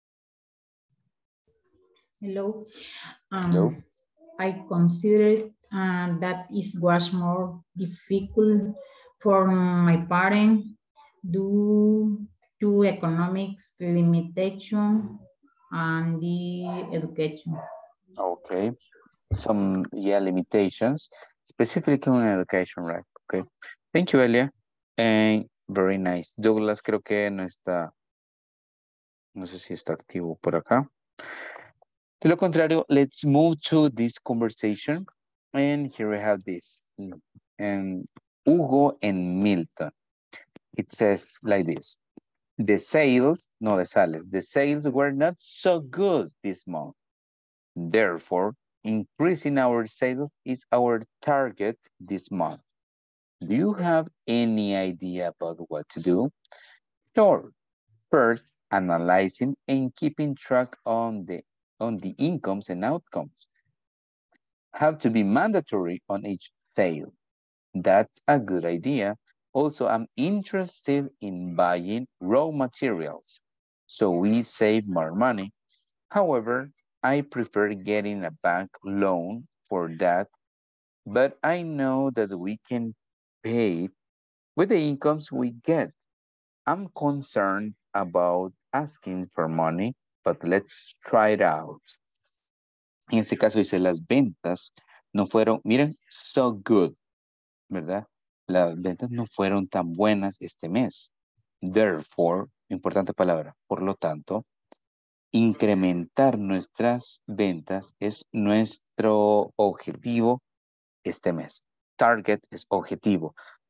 Hello. Hello. Um, I consider uh, that it was more difficult for my parents due to economics limitation and the education. Okay. Some, yeah, limitations, specifically on education, right? Okay. Thank you, Elia. And very nice. Douglas creo que no está, no sé si está activo por acá. De lo contrario, let's move to this conversation. And here we have this. And Hugo and Milton. It says like this. The sales, no, the sales, the sales were not so good this month. Therefore, increasing our sales is our target this month. Do you have any idea about what to do? Sure. First, analyzing and keeping track on the on the incomes and outcomes have to be mandatory on each sale. That's a good idea. Also, I'm interested in buying raw materials, so we save more money. However, I prefer getting a bank loan for that, but I know that we can pay with the incomes we get. I'm concerned about asking for money, but let's try it out. En este caso dice, las ventas no fueron, miren, so good, ¿verdad? Las ventas no fueron tan buenas este mes. Therefore, importante palabra, por lo tanto, incrementar nuestras ventas es nuestro objetivo este mes. Target es objetivo.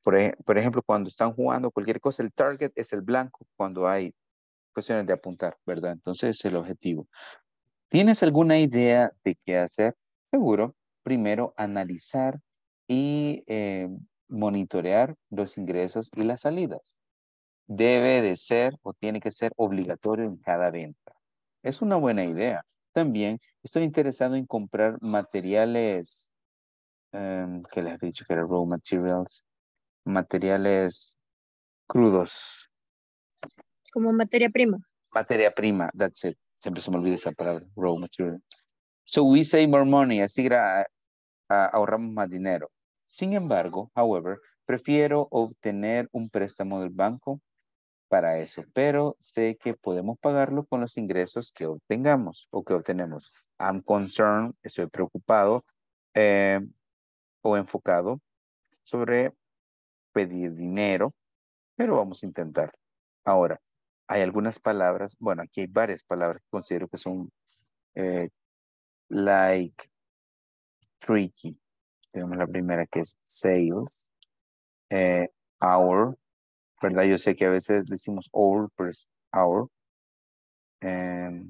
Por, ej- por ejemplo, cuando están jugando cualquier cosa, el target es el blanco cuando hay cuestiones de apuntar, ¿verdad? Entonces es el objetivo. ¿Tienes alguna idea de qué hacer? Seguro. Primero, analizar y eh, monitorear los ingresos y las salidas. Debe de ser o tiene que ser obligatorio en cada venta. Es una buena idea. También estoy interesado en comprar materiales, em, que les he dicho que eran raw materials, materiales crudos, Como materia prima. materia prima, that's it. Siempre se me olvida esa palabra, raw material. So we save more money, así gra- a- ahorramos más dinero. Sin embargo, however, prefiero obtener un préstamo del banco para eso, pero sé que podemos pagarlo con los ingresos que obtengamos o que obtenemos. I'm concerned, estoy preocupado eh, o enfocado sobre pedir dinero, pero vamos a intentar. Ahora, hay algunas palabras, bueno, aquí hay varias palabras que considero que son eh, like tricky. Tenemos la primera que es sales, eh, hour, ¿verdad? Yo sé que a veces decimos hour, pero es hour. Em,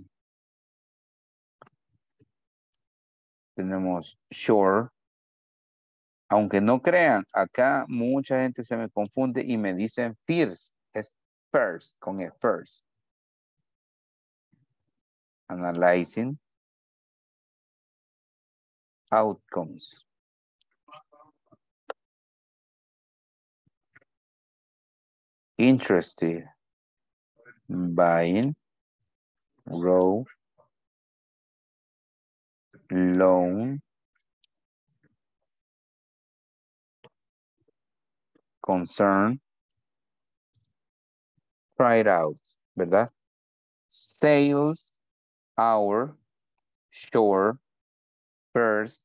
tenemos shore. Aunque no crean, acá mucha gente se me confunde y me dicen first. Es first, con el first. Analyzing outcomes. Interested. Buying. Row. Loan. Concern. Try it out, ¿verdad? Sales, hour, shore, first,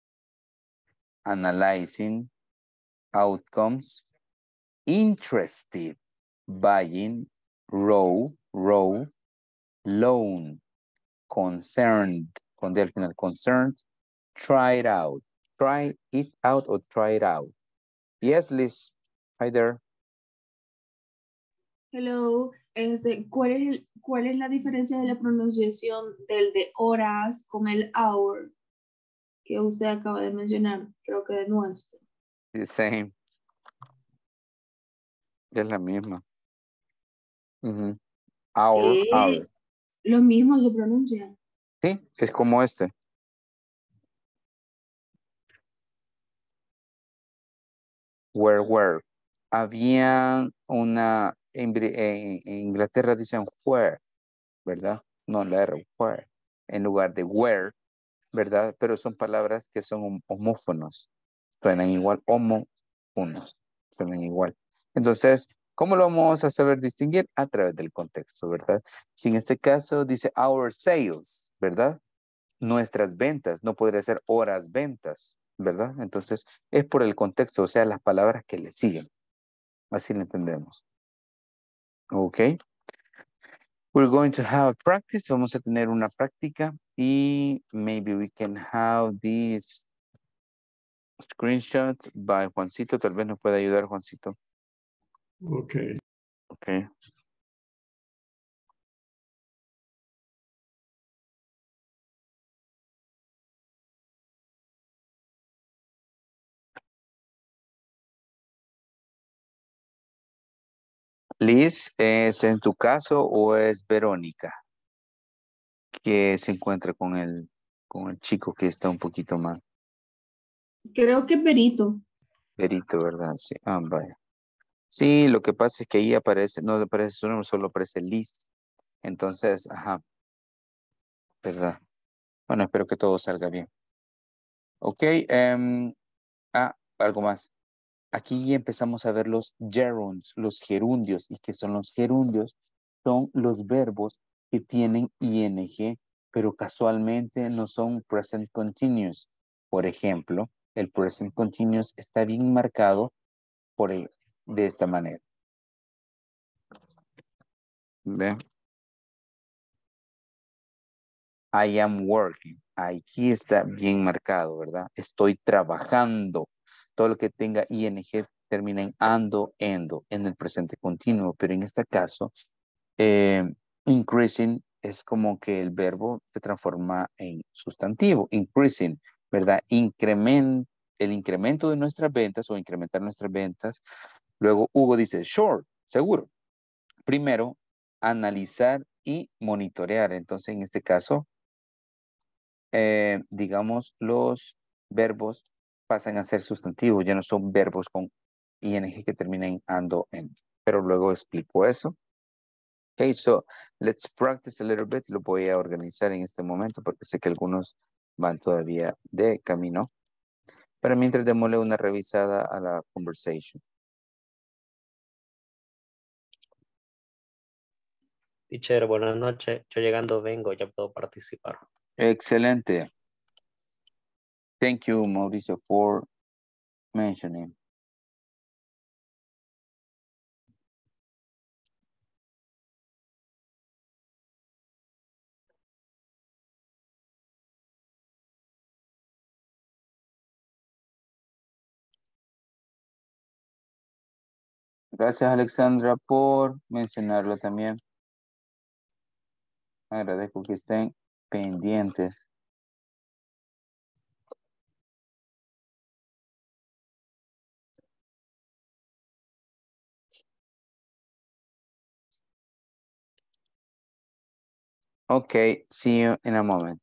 analyzing, outcomes, interested, buying, row, row, loan, concerned, con D al final, concerned, try it out. Try it out or try it out. Yes, Liz. Hi there. Hello, este, ¿cuál es, el- cuál es la diferencia de la pronunciación del de horas con el hour que usted acaba de mencionar? Creo que de nuestro. The same. Es la misma. Ujú. Hour, Eh, hour. lo mismo se pronuncia. Sí, es como este. Where, where. Había una, en, Bri- en- en Inglaterra dicen where, ¿verdad? No la R, where, en lugar de where, ¿verdad? Pero son palabras que son hom- homófonos, suenan igual, homófonos, suenan igual. Entonces, ¿cómo lo vamos a saber distinguir? A través del contexto, ¿verdad? Si en este caso dice our sales, ¿verdad? Nuestras ventas, no podría ser horas ventas, ¿verdad? Entonces, es por el contexto, o sea, las palabras que le siguen. Así lo entendemos. Ok. We're going to have a practice. Vamos a tener una práctica y maybe we can have this screenshot by Juancito. Tal vez nos pueda ayudar Juancito. Okay. Ok. Liz, ¿es en tu caso o es Verónica que se encuentra con el, con el chico que está un poquito mal? Creo que perito. Verito, ¿verdad? Sí. Ah, vaya. Sí, lo que pasa es que ahí aparece, no aparece su nombre, solo aparece Liz. Entonces, ajá, ¿verdad? Bueno, espero que todo salga bien. Ok, em, ah, algo más. Aquí empezamos a ver los gerunds, los gerundios. ¿Y qué son los gerundios? Son los verbos que tienen ing, pero casualmente no son present continuous. Por ejemplo, el present continuous está bien marcado por el- de esta manera. ¿Ven? I am working. Aquí está bien marcado, ¿verdad? Estoy trabajando. Todo lo que tenga ing termina en ando, endo, en el presente continuo, pero en este caso, eh, increasing es como que el verbo se transforma en sustantivo, increasing, ¿verdad? Increment, el incremento de nuestras ventas o incrementar nuestras ventas. Luego Hugo dice, sure, seguro. Primero, analizar y monitorear. Entonces, en este caso, eh, digamos, los verbos pasan a ser sustantivos, ya no son verbos con ing que terminan en ando, end. Pero luego explico eso. Okay, so let's practice a little bit. Lo voy a organizar en este momento porque sé que algunos van todavía de camino. Pero mientras démosle una revisada a la conversation. Teacher, buenas noches. Yo llegando vengo, ya puedo participar. Excelente. Thank you, Mauricio, for mentioning. Gracias, Alexandra, por mencionarlo también. Agradezco que estén pendientes. Okay, see you in a moment.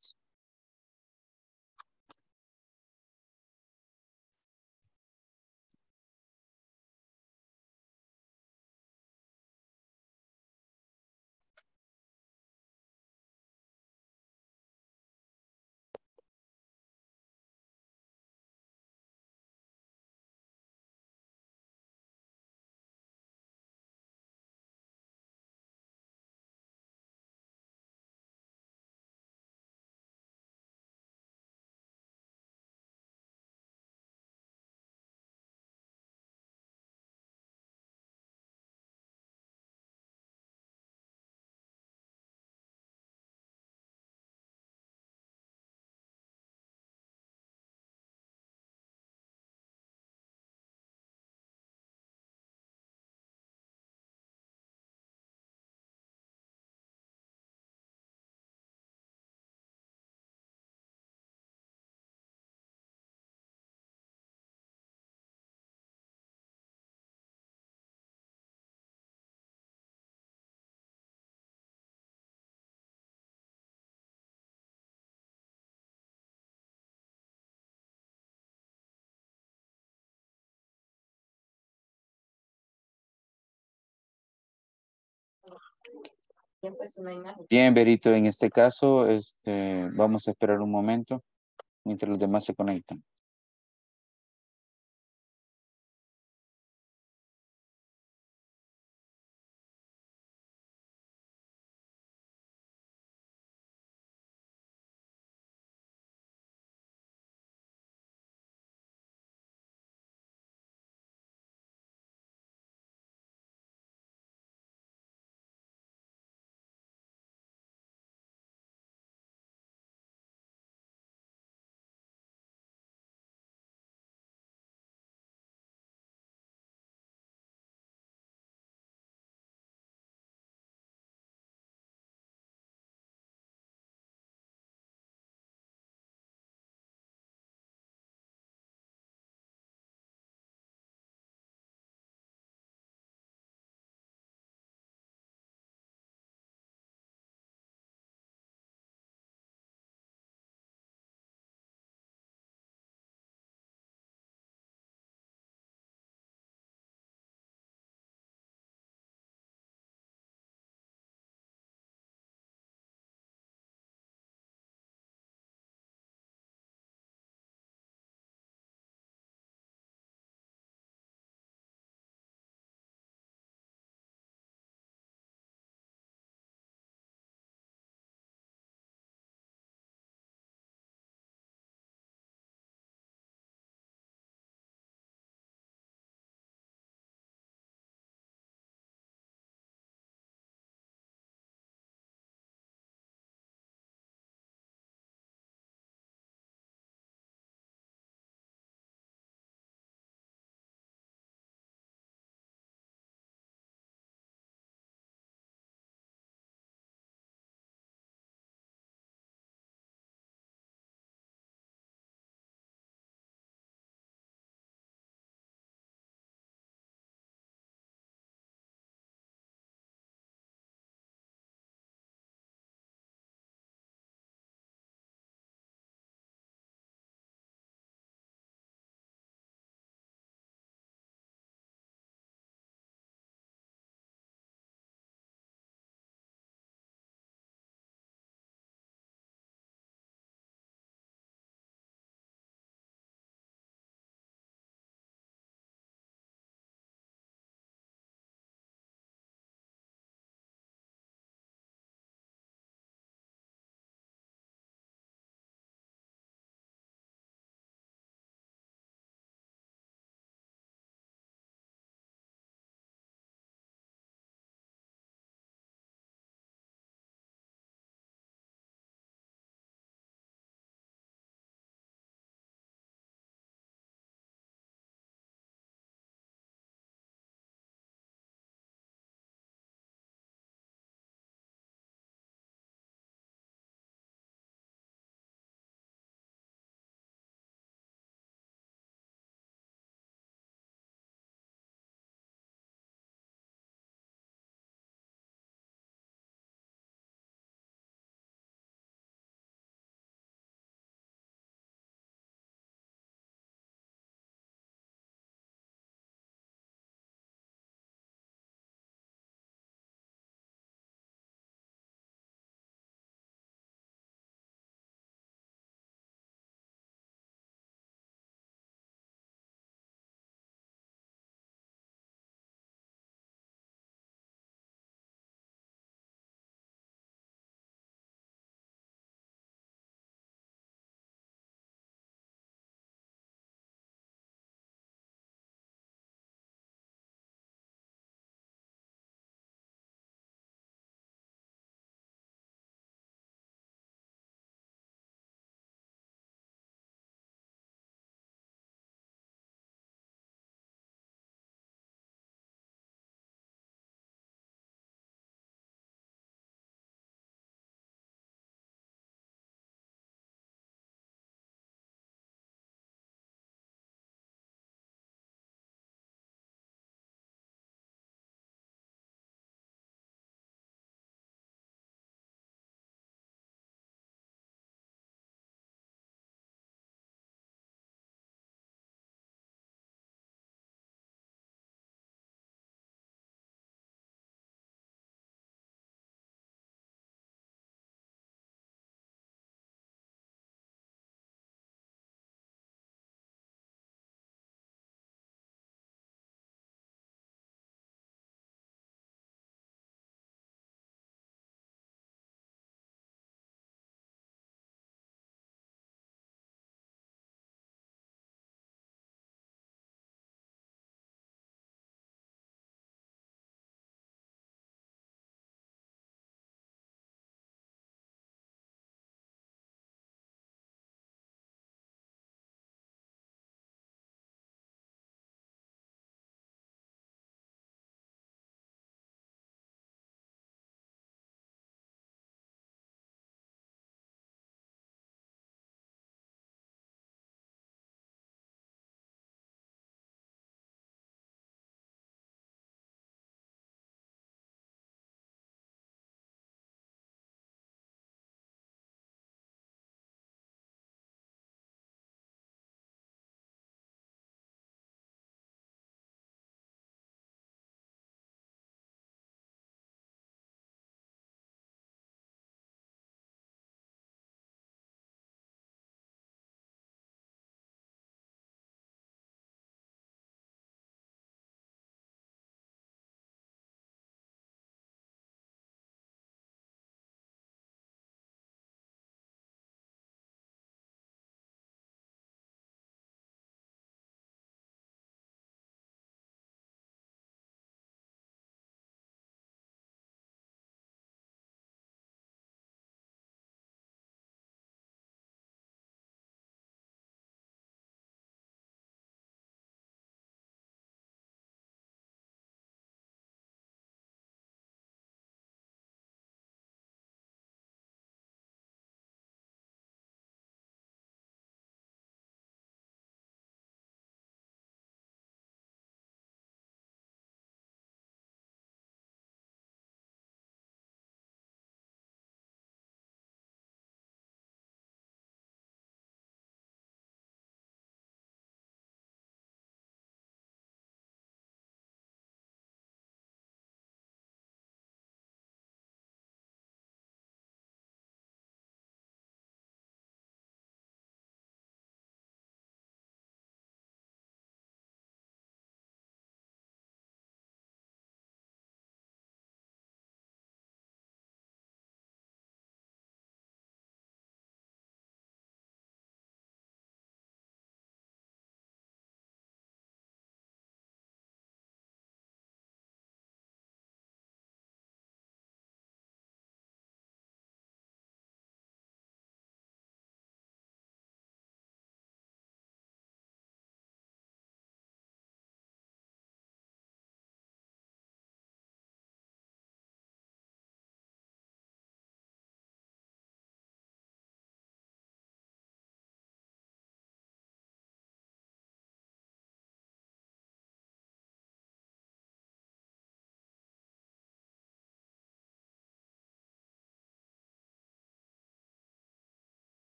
Bien, Berito, en este caso, este, vamos a esperar un momento mientras los demás se conectan.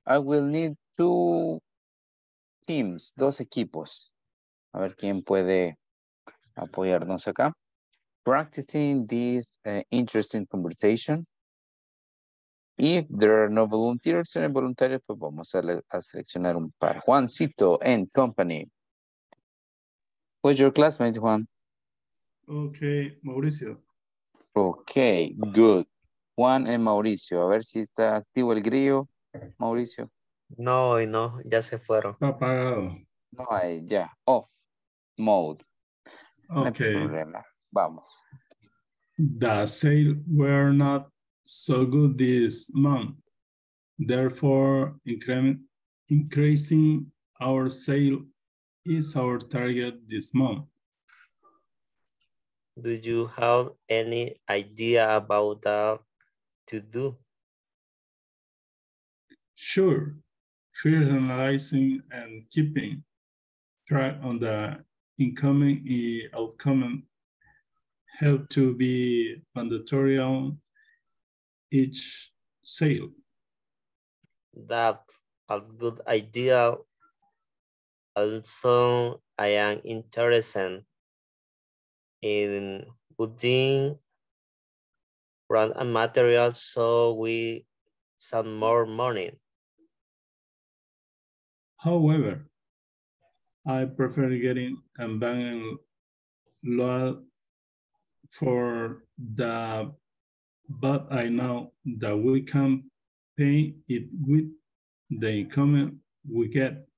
I will need two teams, dos equipos. A ver quién puede apoyarnos acá. Practicing this uh, interesting conversation. If there are no volunteers, no voluntarios, pues vamos a, a seleccionar un par. Juancito and company. Who's your classmate, Juan? Okay, Mauricio. Okay, good. Juan and Mauricio. A ver si está activo el grillo, Mauricio. No, hoy no, ya se fueron. Está apagado. No hay, ya. Off mode. No hay Okay. problema. Vamos. The sales were not so good this month. Therefore, increment, increasing our sale is our target this month. Do you have any idea about that to do? Sure. First, analyzing and keeping track on the incoming and outcoming have to be mandatory on each sale. That's a good idea. Also, I am interested in putting brand and materials so we some more money. However, I prefer getting a bank and loan for the, but I know that we can pay it with the income we get.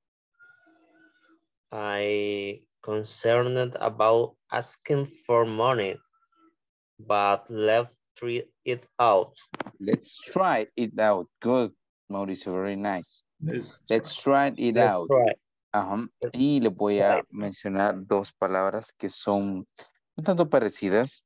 I concerned about asking for money, but left it out. Let's try it out. Good, Mauricio, very nice. Let's try, Let's try it Let's out. try. Ajá. Y les voy a mencionar dos palabras que son un tanto parecidas.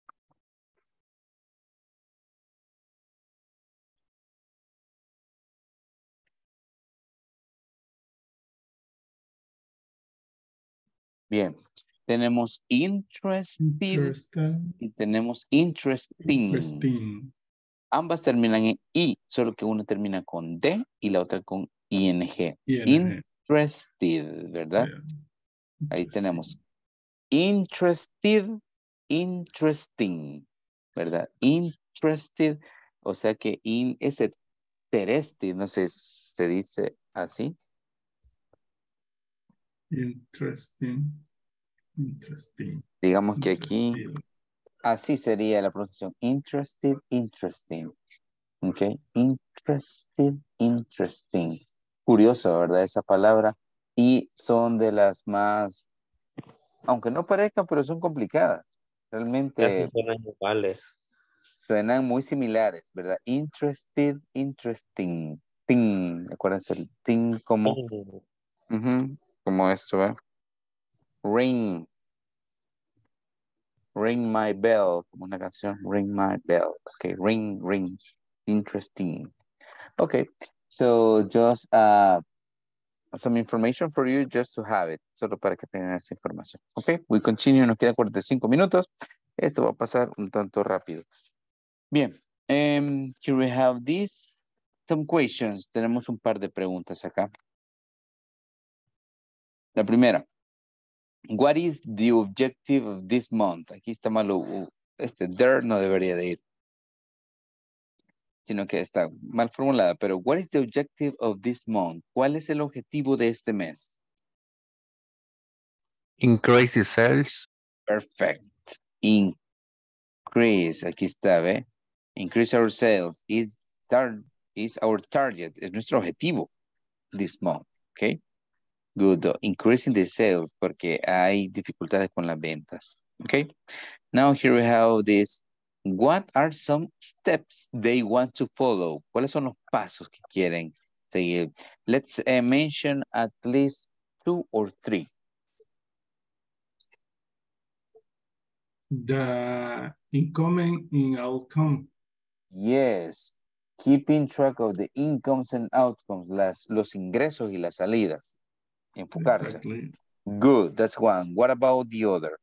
Bien, tenemos interested Interesting. y tenemos interesting. Interesting. Ambas terminan en I, solo que una termina con D y la otra con ing. ing. Interested, ¿verdad? Yeah. Ahí tenemos interested, interesting, ¿verdad? Interested, o sea que in es interested, no sé si se dice así. Interesting. Interesting. Digamos que aquí, Interesting. así sería la pronunciación. Interested, interesting. Ok. Interested, interesting. Curioso, ¿verdad? Esa palabra. Y son de las más, aunque no parezcan, pero son complicadas. Realmente. Casi suenan iguales. Suenan muy similares, ¿verdad? Interested, interesting. Ting. Acuérdense el ting como. Mm. Uh-huh, como esto, ¿eh? Ring. Ring my bell. Como una canción. Ring my bell. Okay. Ring, ring. Interesting. Okay. So just uh, some information for you just to have it. Solo para que tengan esa información. Okay. We continue. Nos quedan cuarenta y cinco minutos. Esto va a pasar un tanto rápido. Bien. Um, here we have this. Some questions. Tenemos un par de preguntas acá. La primera. What is the objective of this month? Aquí está malo. Este there no debería de ir. Sino que está mal formulada. Pero what is the objective of this month? ¿Cuál es el objetivo de este mes? Increase sales. Perfect. Increase. Aquí está, ¿ve? Increase our sales. Is, tar is our target. Es nuestro objetivo this month. Okay. Good. Increasing the sales porque hay dificultades con las ventas. Okay. Now here we have this. What are some steps they want to follow? ¿Cuáles son los pasos que quieren seguir? Let's uh, mention at least two or three. The incoming and outcome. Yes. Keeping track of the incomes and outcomes. Las, los ingresos y las salidas. Enfocarse. Exactly. Good. That's one. What about the other?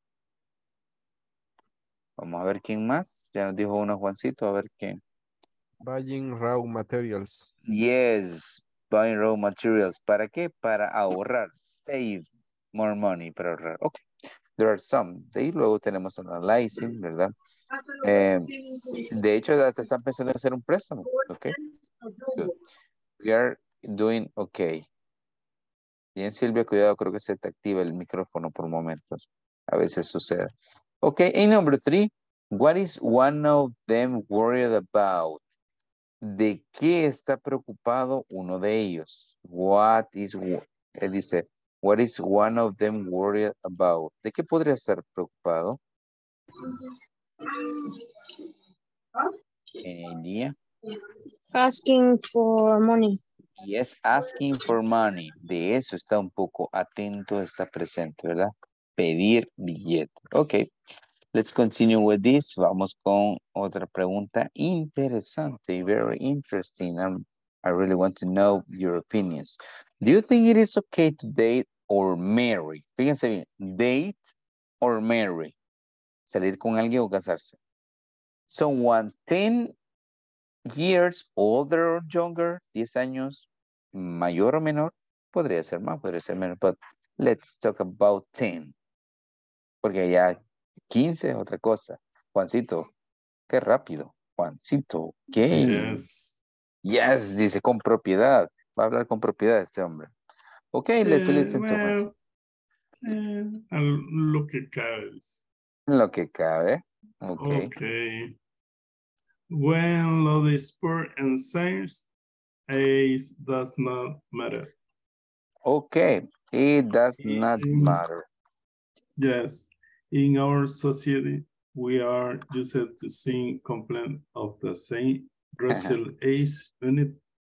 Vamos a ver quién más. Ya nos dijo uno Juancito. A ver quién. Buying raw materials. Yes, buying raw materials. ¿Para qué? Para ahorrar. Save more money, para ahorrar. Ok, there are some. De ahí luego tenemos analyzing, ¿verdad? Eh, de hecho, acá están pensando en hacer un préstamo. Ok, good. We are doing okay. Bien, Silvia, cuidado, creo que se te activa el micrófono por momentos. A veces sucede. Ok, and number three, what is one of them worried about? ¿De qué está preocupado uno de ellos? What is, él dice, what is one of them worried about? ¿De qué podría estar preocupado? ¿Any idea? Asking for money. Yes, asking for money. De eso está un poco atento, está presente, ¿verdad? Pedir billete. Ok, let's continue with this. Vamos con otra pregunta interesante, very interesting. I'm, I really want to know your opinions. Do you think it is okay to date or marry? Fíjense bien, date or marry. Salir con alguien o casarse. Someone ten years older or younger, diez años, mayor o menor, podría ser más, podría ser menos, but let's talk about ten. Porque ya quince, otra cosa. Juancito, qué rápido. Juancito, ¿qué? Yes. Yes, dice con propiedad. Va a hablar con propiedad este hombre. Ok, let's Eh, listen to well, Juancito. eh, al- lo que cabe. Lo que cabe. Ok. Okay. When love is sport and science, age does not matter. Okay, it does not In- matter. Yes, in our society, we are used to seeing complaint of the same racial age unit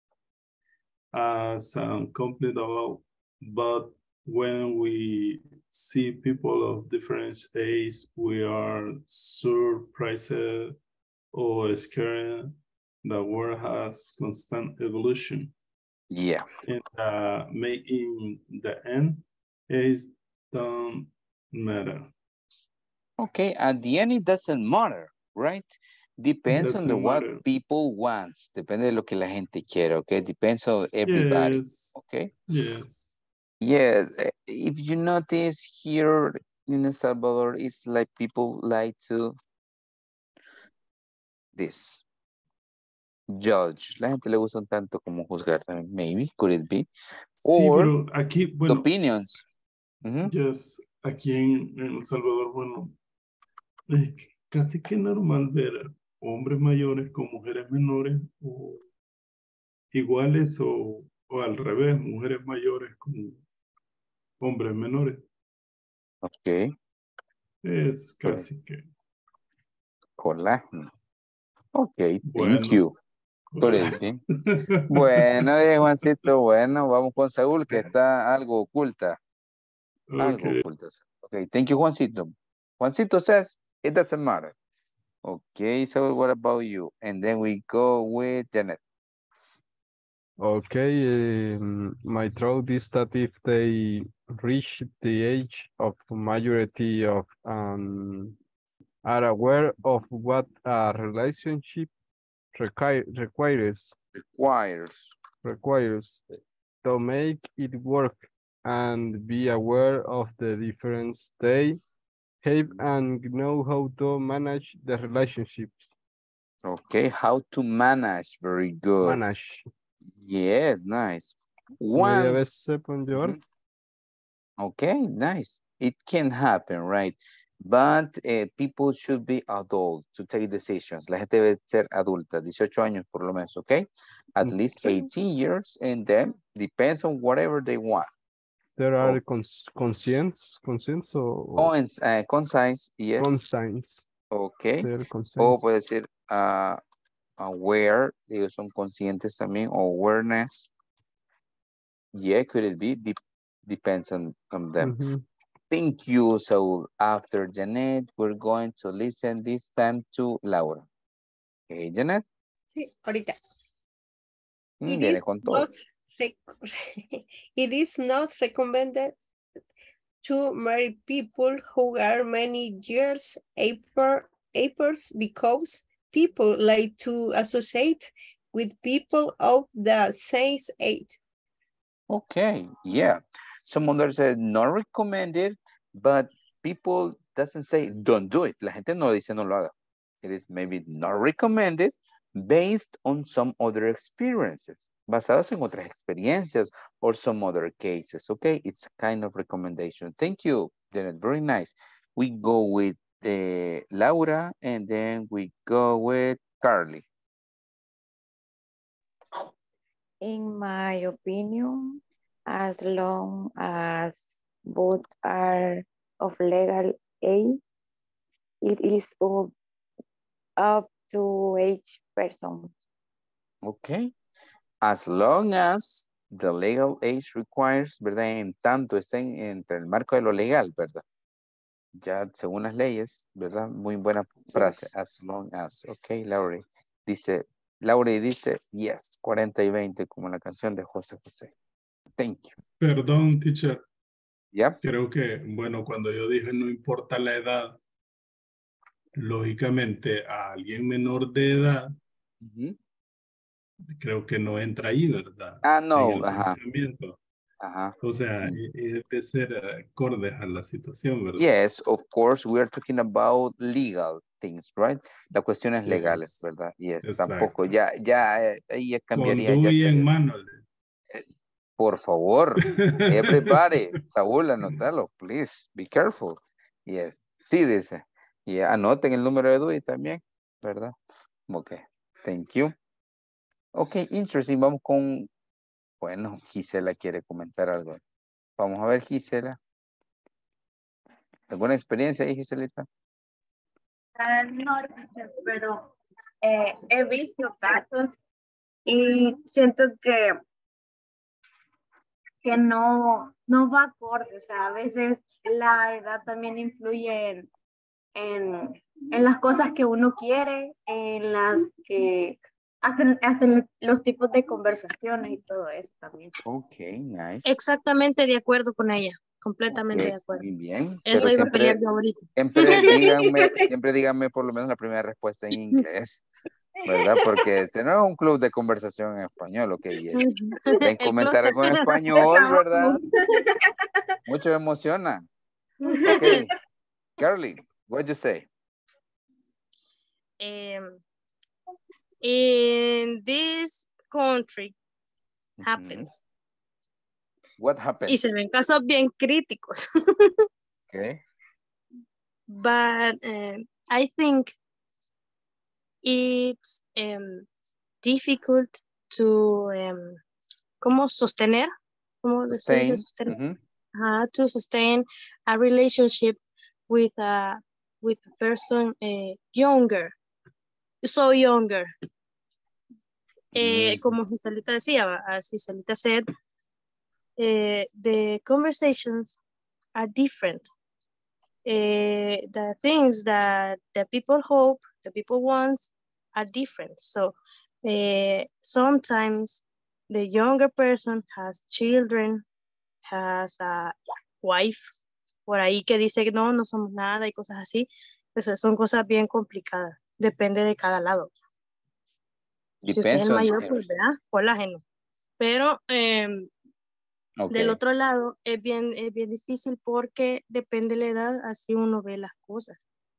as a complete allowed. But when we see people of different age, we are surprised or scared. The world has constant evolution. Yeah. And uh, making the end is don't matter. Okay, at the end it doesn't matter, right? Depends on the Doesn't what matter. people wants. Depende de lo que la gente quiere, okay? Depends on everybody, Yes. okay? Yes. Yeah, eh, if you notice here in El Salvador, it's like people like to this. Judge. La gente le gusta un tanto como juzgar, maybe, could it be? Sí, Or pero aquí, bueno, opinions. Mhm. yes, aquí en, en El Salvador, bueno, es casi que normal ver hombres mayores con mujeres menores o iguales o, o al revés, mujeres mayores con hombres menores. Ok. Es Pues, casi que, colágeno. Ok, thank bueno. you. Could it be? Bueno, eh, Juancito, bueno, vamos con Saúl, que está algo oculta. Algo Okay. oculta. Okay, thank you, Juancito. Juancito says, it doesn't matter. Okay, Saúl, what about you? And then we go with Janet. Okay, um, my thought is that if they reach the age of majority of um, are aware of what a relationship require, requires Requires. requires to make it work and be aware of the difference they have and know how to manage the relationship. Okay, how to manage, very good. Manage. Yes, nice. Media vez Once, se pueden llevar. Mhm. Okay, nice. It can happen, right? But uh, people should be adult to take decisions. La gente debe ser adulta, dieciocho años por lo menos, okay? At Mm, least sí. eighteen years, and then depends on whatever they want. There are Oh. cons conscience, conscience or, or Cons uh, concise, yes. conscience. Okay. There O conscience. puede decir uh, aware, ellos son conscientes también, o awareness. Yeah, could it be? Dep depends on, on them. Mhm. Thank you. So after Janet, we're going to listen this time to Laura. Okay, Janet. Sí, ahorita. Mm, It viene is con todo. not rec- it is not recommended to marry people who are many years apart apart because people like to associate with people of the same age. Okay, yeah. Some others say not recommended, but people doesn't say don't do it. La gente no dice no lo haga. It is maybe not recommended based on some other experiences, basados en otras experiencias or some other cases. Okay, it's a kind of recommendation. Thank you, Janet. Very nice. We go with uh, Laura and then we go with Carly. In my opinion, as long as both are of legal age, it is up, up to each person. Okay. As long as the legal age requires, ¿verdad? En tanto estén entre el marco de lo legal, ¿verdad? Ya según las leyes, ¿verdad? Muy buena frase. As long as. Ok, Laura. Dice, Laura dice, yes, cuarenta y veinte, como la canción de José José. Thank you. Perdón, teacher. Yep. Creo que, bueno, cuando yo dije no importa la edad, lógicamente a alguien menor de edad, uh-huh. creo que no entra ahí, ¿verdad? Ah, no. En el Ajá. pensamiento. Ajá. O sea, Sí. debe ser acorde a la situación, ¿verdad? Yes, of course, we are talking about legal things, right? La cuestión es legales, Yes. ¿verdad? Yes, Exacto. tampoco, ya, ya, eh, ahí ya cambiaría. Con Ya D U I sería. en mano. Por favor, everybody, Saúl, anótalo, please, be careful. Yes, sí, dice. Y anoten el número de D U I también, ¿verdad? Ok, thank you. Ok, interesting, vamos con, bueno, Gisela quiere comentar algo. Vamos a ver, Gisela. ¿Alguna experiencia ahí, Giselita? Uh, no, pero eh, he visto casos y siento que, que no, no va acorde. O sea, a veces la edad también influye en, en, en las cosas que uno quiere, en las que hacen, hacen los tipos de conversaciones y todo eso también. Ok, nice. Exactamente de acuerdo con ella, completamente Okay, de acuerdo. muy bien. Eso Pero iba a siempre, pelear yo ahorita. siempre díganme, siempre díganme por lo menos la primera respuesta en inglés, ¿verdad? Porque este no es un club de conversación en español, ok. Ven comentar algo en español, ¿verdad? Mucho me emociona. Ok. Carly, what you say? Um, in this country happens. What happens? Y se ven casos bien críticos. Okay. But um, I think it's um, difficult to um, ¿cómo sostener? ¿Cómo se dice sostener? Mm-hmm. Uh, to sustain a relationship with a with a person uh, younger, so younger. Eh, Mm-hmm. como Giselita decía, as Giselita said, uh, the conversations are different. Uh, the things that the people hope, the people want, are different. So uh, sometimes the younger person has children, has a wife, por ahí que dice que no, no somos nada y cosas así. Pues son cosas bien complicadas. Depende de cada lado. Si usted es el mayor, pues ¿verdad? Colágeno. Pero eh, okay. Del otro lado es bien, es bien difícil porque depende de la edad, así uno ve las cosas.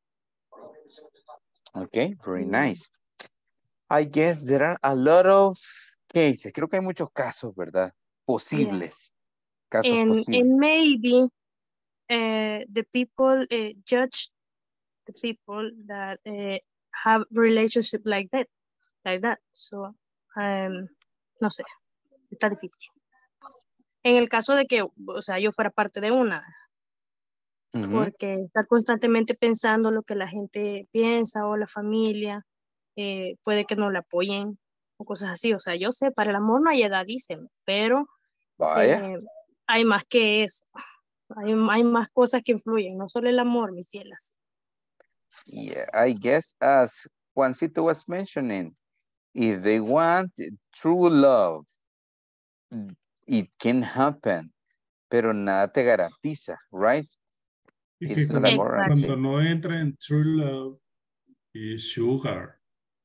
Okay, very nice. I guess there are a lot of cases. Creo que hay muchos casos, ¿verdad? Posibles. Yeah. Casos and, posibles. And maybe uh, the people uh, judge the people that uh, have relationship like that, like that. So, um, no sé, está difícil. En el caso de que, o sea, yo fuera parte de una, uh-huh. Porque estar constantemente pensando lo que la gente piensa o la familia, eh, puede que no la apoyen o cosas así. O sea, yo sé, para el amor no hay edad, dicen, pero eh, hay más que eso. Hay, hay más cosas que influyen, no solo el amor, mis cielas. Yeah, I guess as Juancito was mentioning, if they want true love, it can happen, pero nada te garantiza, right? Y que cuando, cuando no entra en true love y sugar.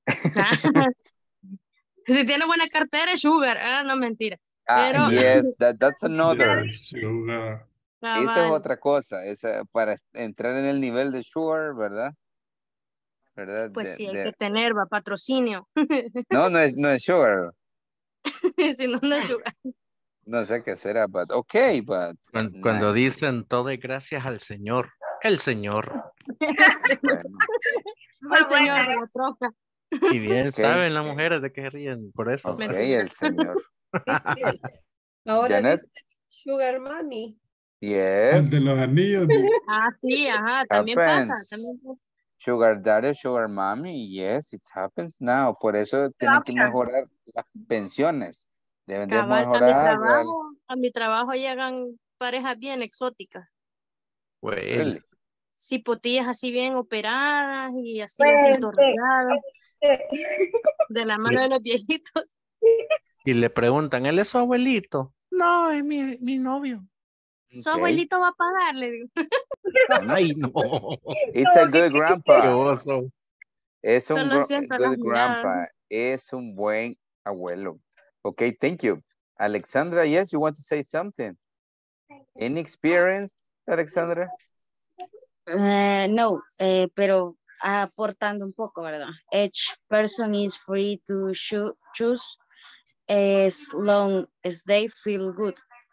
Si tiene buena cartera, es sugar. Ah, no, mentira. Ah, Pero, yes, that, that's another. Yes, sugar. Eso es cabal, otra cosa. Esa, para entrar en el nivel de sugar, ¿verdad? ¿Verdad? pues De, sí, hay que de- tener, va, patrocinio. No, no es, no es sugar. Si no, no es sugar. No sé qué será, but okay, but Cuando, nice. cuando dicen todo es gracias al Señor. El Señor. Bueno, El señor de la troca. Y bien ok, saben las mujeres de qué ríen por eso. ok, Mentira. el señor. Ahora Janet, dice Sugar Mommy. El de yes, los anillos. dice. Ah, sí, ajá, también pasa, happens. también pasa. Sugar daddy, sugar mommy, yes, it happens now. Por eso tienen que mejorar las pensiones. Deben de Cabal, a mi mejorar, real- trabajo, a mi trabajo llegan parejas bien exóticas. Well, really. Cipotillas así bien operadas y así un tinto rosado, de la mano de los viejitos. y le preguntan, ¿él es su abuelito? No, es mi, mi novio. Su Ok, abuelito va a pagarle, digo. bueno. Ay, no. It's a good Qué grandpa. oso. Es un Solo gr- siento las good miradas. grandpa. Es un buen abuelo. Okay, thank you. Alexandra, yes, you want to say something? Any experience, Alexandra? Eh, no, eh, pero aportando un poco, ¿verdad? Each person is free to choo- choose as long as they feel good.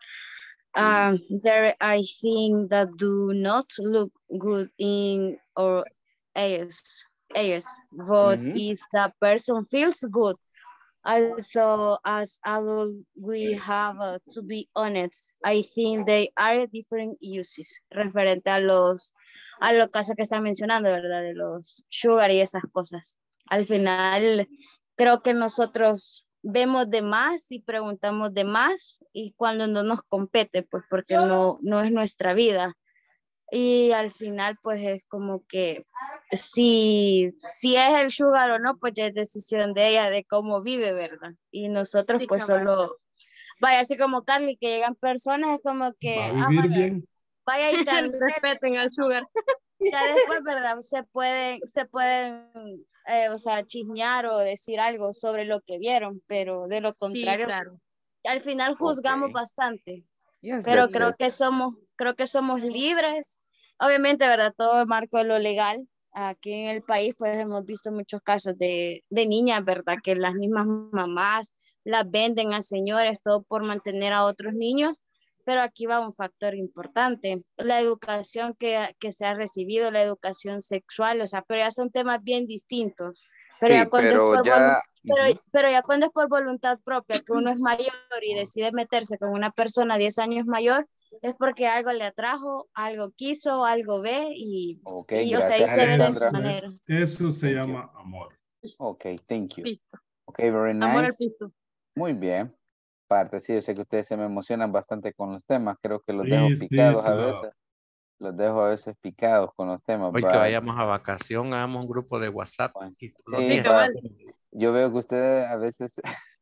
Um, there are things that do not look good in our eyes, eyes, but Mhm. if the person feels good, also as adults, we have uh, to be honest. I think they are different uses referente a los a los casos que están mencionando, ¿verdad? De los sugar y esas cosas. Al final, creo que nosotros vemos de más y preguntamos de más y cuando no nos compete, pues porque no, no es nuestra vida. Y al final, pues es como que si, si es el sugar o no, pues ya es decisión de ella, de cómo vive, ¿verdad? Y nosotros Sí, pues cabal. solo, vaya, así como Carly, que llegan personas, es como que, Va a ah, vivir vaya, bien. vaya y cancela. Respeten al sugar. Ya después, ¿verdad? Se pueden, se pueden, eh, o sea, chismear o decir algo sobre lo que vieron, pero de lo Sí, contrario, claro. al final juzgamos Okay. bastante. Yes, Pero that's creo it. que somos, creo que somos libres. Obviamente, ¿verdad? Todo el marco de lo legal. Aquí en el país, pues hemos visto muchos casos de, de niñas, ¿verdad? Que las mismas mamás las venden a señores, todo por mantener a otros niños. Pero aquí va un factor importante, la educación que, que se ha recibido, la educación sexual, o sea, pero ya son temas bien distintos. Pero Sí, ya cuando es pero por ya, volu- pero, ujú, pero ya cuando es por voluntad propia, que uno es mayor y decide meterse con una persona diez años mayor, es porque algo le atrajo, algo quiso, algo ve y, ok, y o sea, ahí gracias, se ve de Eso, esa Alexandra. manera. eso se Thank you. llama amor. Okay, thank you. Pisto. Okay, very Amor al nice. pisto. Muy bien. Parte, sí, yo sé que ustedes se me emocionan bastante con los temas. Creo que los dejo Is picados this a love? veces. Los dejo a veces picados con los temas, Hoy que but, vayamos a vacación, hagamos un grupo de WhatsApp bueno, y todos los sí, Sí, días. but cabal. yo veo que ustedes a veces,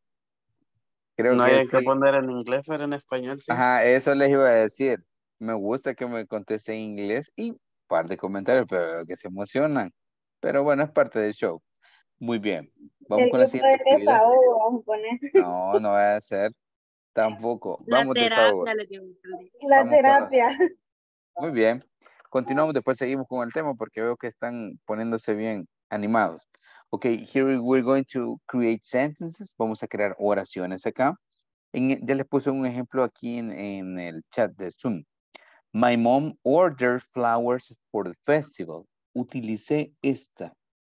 creo No que hay que sí. poner en inglés, pero en español sí. Ajá, eso les iba a decir. Me gusta que me conteste en inglés y un par de comentarios, pero veo que se emocionan. Pero bueno, es parte del show. Muy bien. Vamos El con la grupo de siguiente actividad. desahogo vamos a poner. No, no va a ser tampoco. La Vamos, desahogos. terapia, le digo. La Vamos con los... terapia. Muy bien. Continuamos, después seguimos con el tema porque veo que están poniéndose bien animados. Ok, here we're going to create sentences. Vamos a crear oraciones acá. En, ya les puse un ejemplo aquí en, en el chat de Zoom. My mom ordered flowers for the festival. Utilicé esta.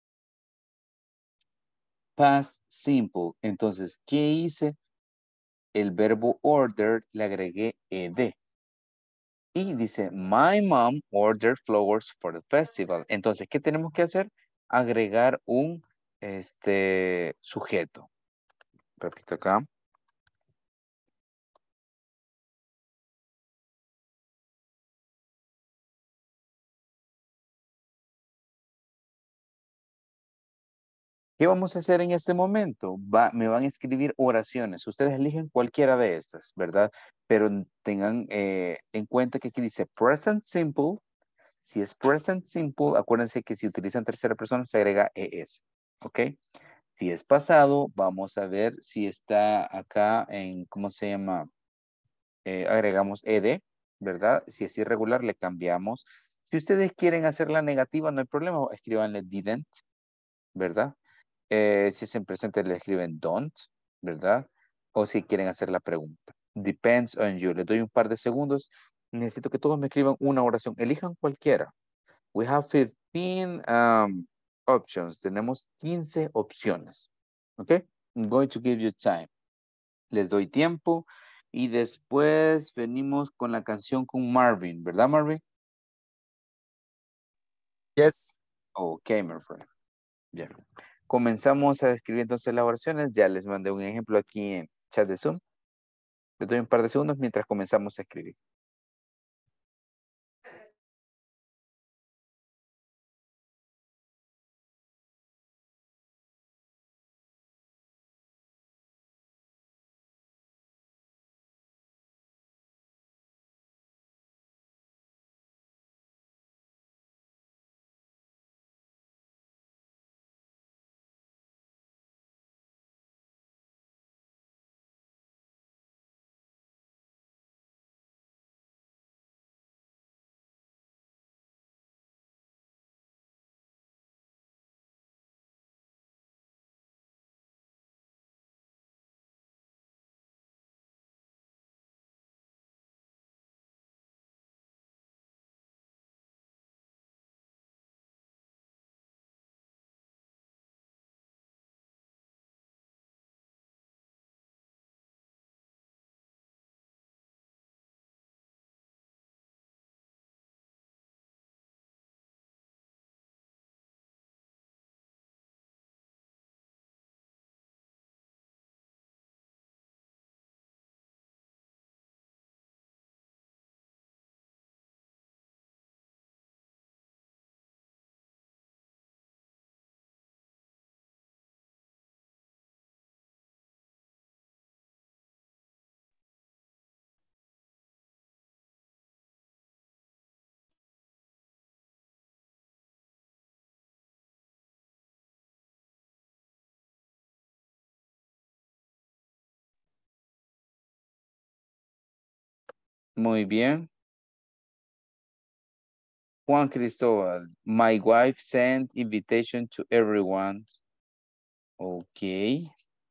Past simple. Entonces, ¿qué hice? El verbo order le agregué ed. Y dice, my mom ordered flowers for the festival. Entonces, ¿qué tenemos que hacer? Agregar un este, sujeto. Repito acá. ¿Qué vamos a hacer en este momento? Va, me van a escribir oraciones. Ustedes eligen cualquiera de estas, ¿verdad? Pero tengan eh, en cuenta que aquí dice present simple. Si es present simple, acuérdense que si utilizan tercera persona se agrega es. ¿Ok? Si es pasado, vamos a ver si está acá en, ¿cómo se llama? Eh, agregamos ed, ¿verdad? Si es irregular, le cambiamos. Si ustedes quieren hacer la negativa, no hay problema, escríbanle didn't, ¿verdad? Eh, si es en presente, le escriben don't, ¿verdad? O si quieren hacer la pregunta. Depends on you. Les doy un par de segundos. Necesito que todos me escriban una oración. Elijan cualquiera. We have fifteen um, options. Tenemos quince opciones. ¿Ok? I'm going to give you time. Les doy tiempo. Y después venimos con la canción con Marvin. ¿Verdad, Marvin? Yes. Ok, my friend. Bien. Comenzamos a escribir entonces las oraciones. Ya les mandé un ejemplo aquí en chat de Zoom. Les doy un par de segundos mientras comenzamos a escribir. Muy bien. Juan Cristóbal. My wife sent invitation to everyone. Ok.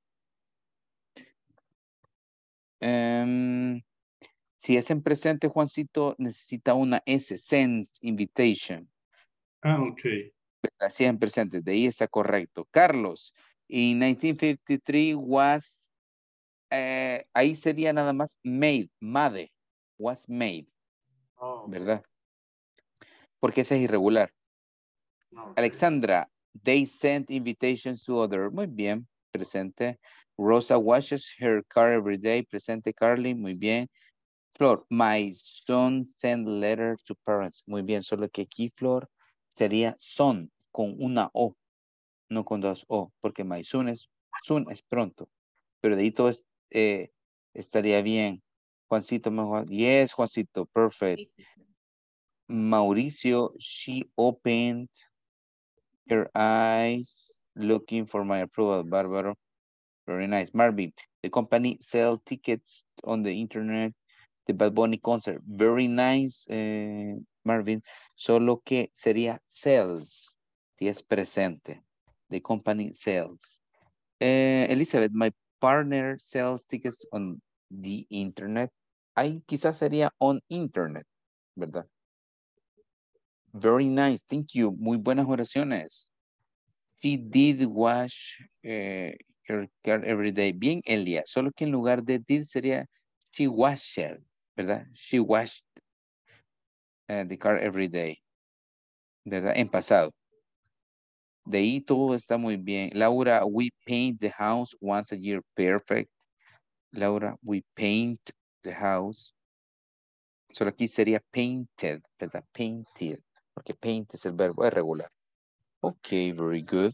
Em, si es en presente, Juancito, necesita una S. Sends invitation. Ah, ok. Así es en presente. De ahí está correcto. Carlos. In nineteen fifty-three was... eh, ahí sería nada más made. Made. Was made. Oh, ¿Verdad? Porque ese es irregular. okay. Alexandra, they sent invitations to other. Muy bien, presente. Rosa washes her car every day. Presente, Carly. Muy bien. Flor, my son sent letter to parents. Muy bien, solo que aquí, Flor, sería son con una O, no con dos O, porque my son es, soon es pronto. Pero de ahí todo es, eh, estaría bien. Juancito, mejor. Yes, Juancito, perfect. Mauricio, she opened her eyes looking for my approval. Bárbaro. Very nice. Marvin, the company sell tickets on the internet. The Bad Bunny concert. Very nice, eh, Marvin. Solo que sería sells. Si es presente. The company sells. Eh, Elizabeth, my partner sells tickets on the internet. Ahí quizás sería on internet, ¿verdad? Very nice, thank you. Muy buenas oraciones. She did wash eh, her car every day. Bien, Elia. Solo que en lugar de did sería she washed, ¿verdad? She washed uh, the car every day, ¿verdad? En pasado. De ahí todo está muy bien. Laura, we paint the house once a year. Perfect. Laura, we paint the house. Solo aquí sería painted, ¿verdad? Painted. Porque paint es el verbo irregular. Ok, very good.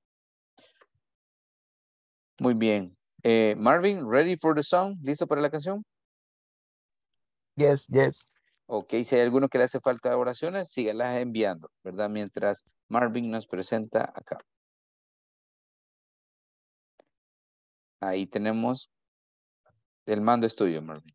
Muy bien. Eh, Marvin, ready for the song? ¿Listo para la canción? Yes, yes. Ok, si hay alguno que le hace falta oraciones, sígalas enviando, ¿verdad? Mientras Marvin nos presenta acá. Ahí tenemos, el mando es tuyo, Marvin.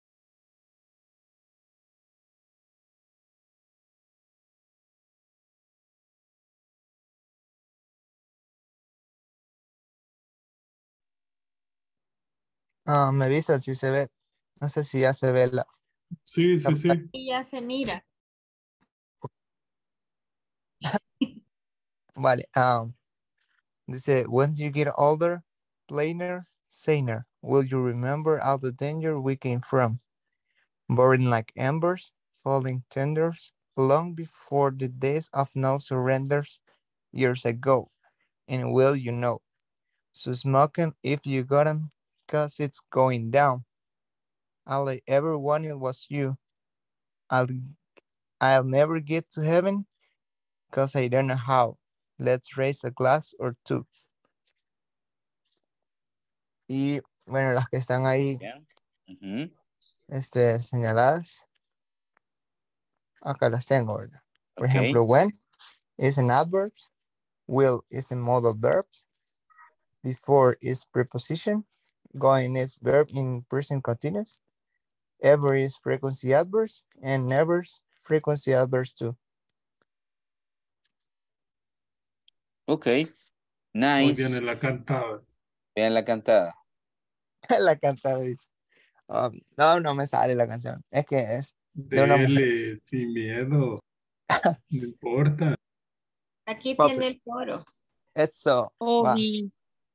Ah, me avisa si se ve. No sé si ya se ve la. Sí, sí, sí. Y ya se mira. Vale. Um, dice, when you get older, plainer, saner, will you remember all the danger we came from? Burning like embers, falling tenders, long before the days of no surrenders, years ago. And will you know? So smoke 'em if you got 'em, 'cause it's going down. All I ever wanted was you. I'll, I'll never get to heaven, 'cause I don't know how. Let's raise a glass or two. Y bueno, las que están ahí Bien. Ujú. este, señaladas, acá las tengo, ¿verdad? Por Ok. ejemplo, when is an adverb, will is a modal verbs, before is preposition, going is verb in present continuous, ever is frequency adverbs, and never is frequency adverbs too. Ok. Hoy Nice. viene la cantada. Vean la cantada. La cantada dice. Um, no, no me sale la canción. Es que es de una mujer. Dele, sin miedo. No importa. Aquí Va, tiene el coro. Eso. Va, Obi.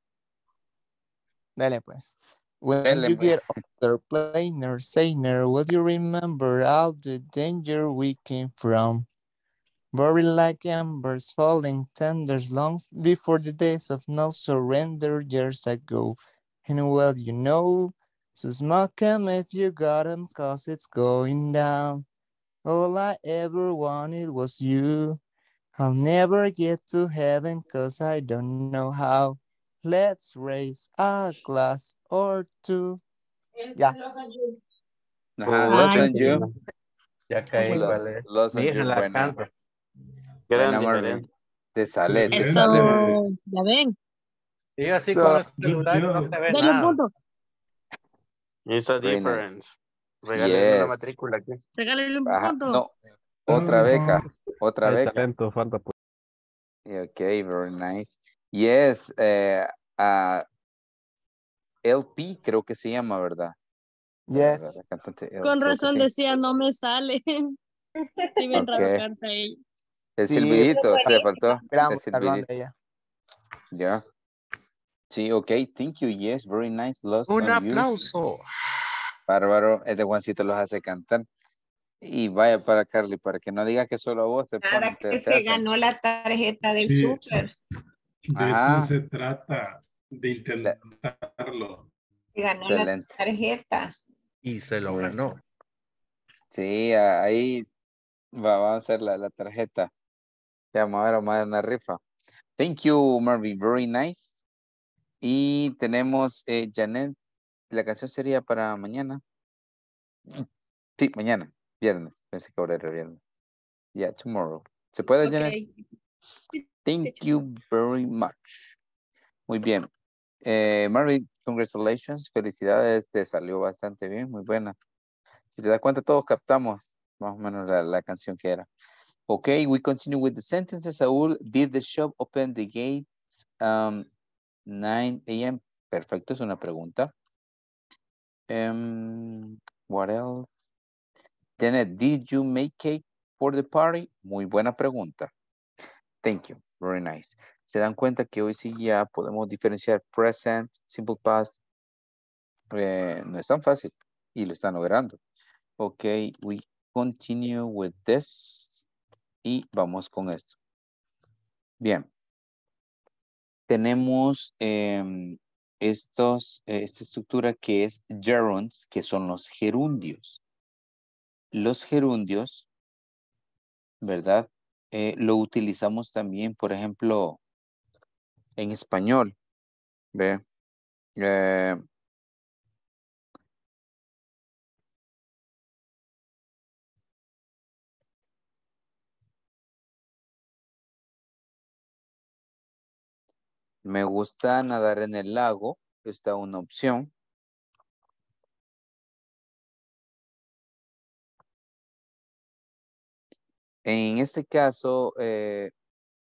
dale pues. When Dele, you pues. get older, plainer, saner, will you remember all the danger we came from? Buried like embers, falling tenders long before the days of no surrender years ago. And well, you know, so smoke 'em if you got 'em, 'cause it's going down. All I ever wanted was you. I'll never get to heaven, 'cause I don't know how. Let's raise a glass or two. Ya. Ajá, Los Pucha, and que ya, You. me- ya caí cuál Los, es. Los Mi and hija You, la buena. canta. Gran Buena, Marvin. diferencia. Te sale, te Excelente, sale, Marvin. Marvin. Eso, ya ven. Y así con So, el Good celular y no job. se ve Dale un nada. punto. It's a Very nice. difference. Regálale una Yes. matrícula aquí. Regálale un Ajá, punto. no. Otra beca. Otra El beca. talento falta pues. Ok, very nice. Yes. eh, ah, L P creo que se llama, ¿verdad? La, la- yes. la cantante L, Con creo que razón sí. decía, no me sale. Sí, bien Ok. raro canta ella. El Sí, silbidito, se le faltó. gran El vocalón de silbidito. ella. Ya. Sí, ok. Thank you. Yes, very nice. Lost Un on You. aplauso. Bárbaro. Este Juancito los hace cantar. Y vaya para Carly, para que no diga que solo a vos te ponen, Nada te, que te se hacen. ganó la tarjeta del Sí, súper. de eso Ajá. se trata, de La- intentarlo. Se ganó la Excelente. tarjeta. Y se lo Muy- ganó. Sí, a- ahí va, vamos a hacer la, la tarjeta. Ya, vamos a ver, vamos a dar una rifa. Thank you, Marvin. Very nice. Y tenemos eh, Janet. La canción sería para mañana. Sí, mañana. Viernes. Pensé que ahora era viernes. Yeah, tomorrow. ¿Se puede, Janet? Ok. Thank you very much. Muy bien. Eh, Marvin, congratulations. Felicidades. Te salió bastante bien. Muy buena. Si te das cuenta, todos captamos más o menos la, la canción que era. Okay, we continue with the sentences. Saúl, did the shop open the gates um, nine a m? Perfecto, es una pregunta. Um, what else? Janet, did you make cake for the party? Muy buena pregunta. Thank you, very nice. Se dan cuenta que hoy sí ya podemos diferenciar present, simple past. Eh, no es tan fácil y lo están logrando. Ok, we continue with this. Y vamos con esto. Bien. Tenemos em, estos, eh, esta estructura que es gerunds, que son los gerundios. Los gerundios, ¿verdad? Eh, lo utilizamos también, por ejemplo, en español. ¿Ve? Eh, me gusta nadar en el lago. está una opción. En este caso, eh,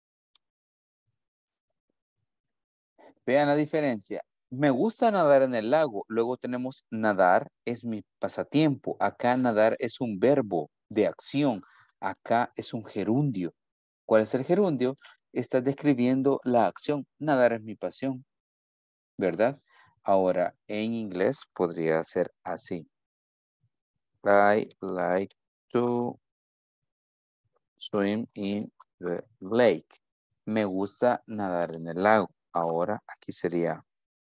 vean la diferencia. Me gusta nadar en el lago. Luego tenemos nadar es mi pasatiempo. Acá nadar es un verbo de acción. Acá es un gerundio. ¿Cuál es el gerundio? Estás describiendo la acción. Nadar es mi pasión, ¿verdad? Ahora, en inglés podría ser así. I like to swim in the lake. Me gusta nadar en el lago. Ahora, aquí sería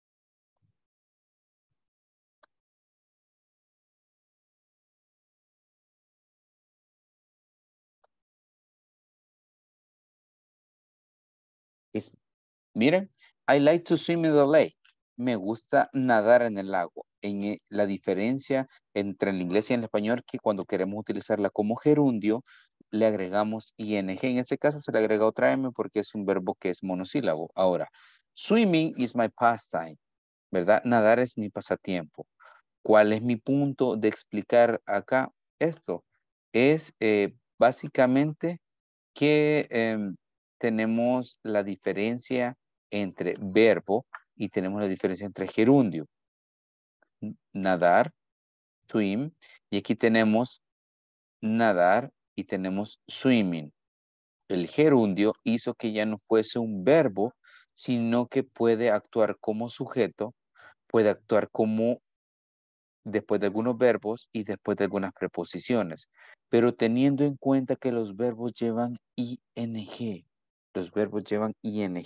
es, miren, I like to swim in the lake. Me gusta nadar en el lago. En eh, la diferencia entre el inglés y el español que cuando queremos utilizarla como gerundio, le agregamos ing. En este caso se le agrega otra m porque es un verbo que es monosílabo. Ahora, swimming is my pastime, ¿verdad? Nadar es mi pasatiempo. ¿Cuál es mi punto de explicar acá esto? Es eh, básicamente que em, tenemos la diferencia entre verbo y tenemos la diferencia entre gerundio. Nadar, swim, y aquí tenemos nadar y tenemos swimming. El gerundio hizo que ya no fuese un verbo, sino que puede actuar como sujeto, puede actuar como después de algunos verbos y después de algunas preposiciones, pero teniendo en cuenta que los verbos llevan ing. Los verbos llevan ing.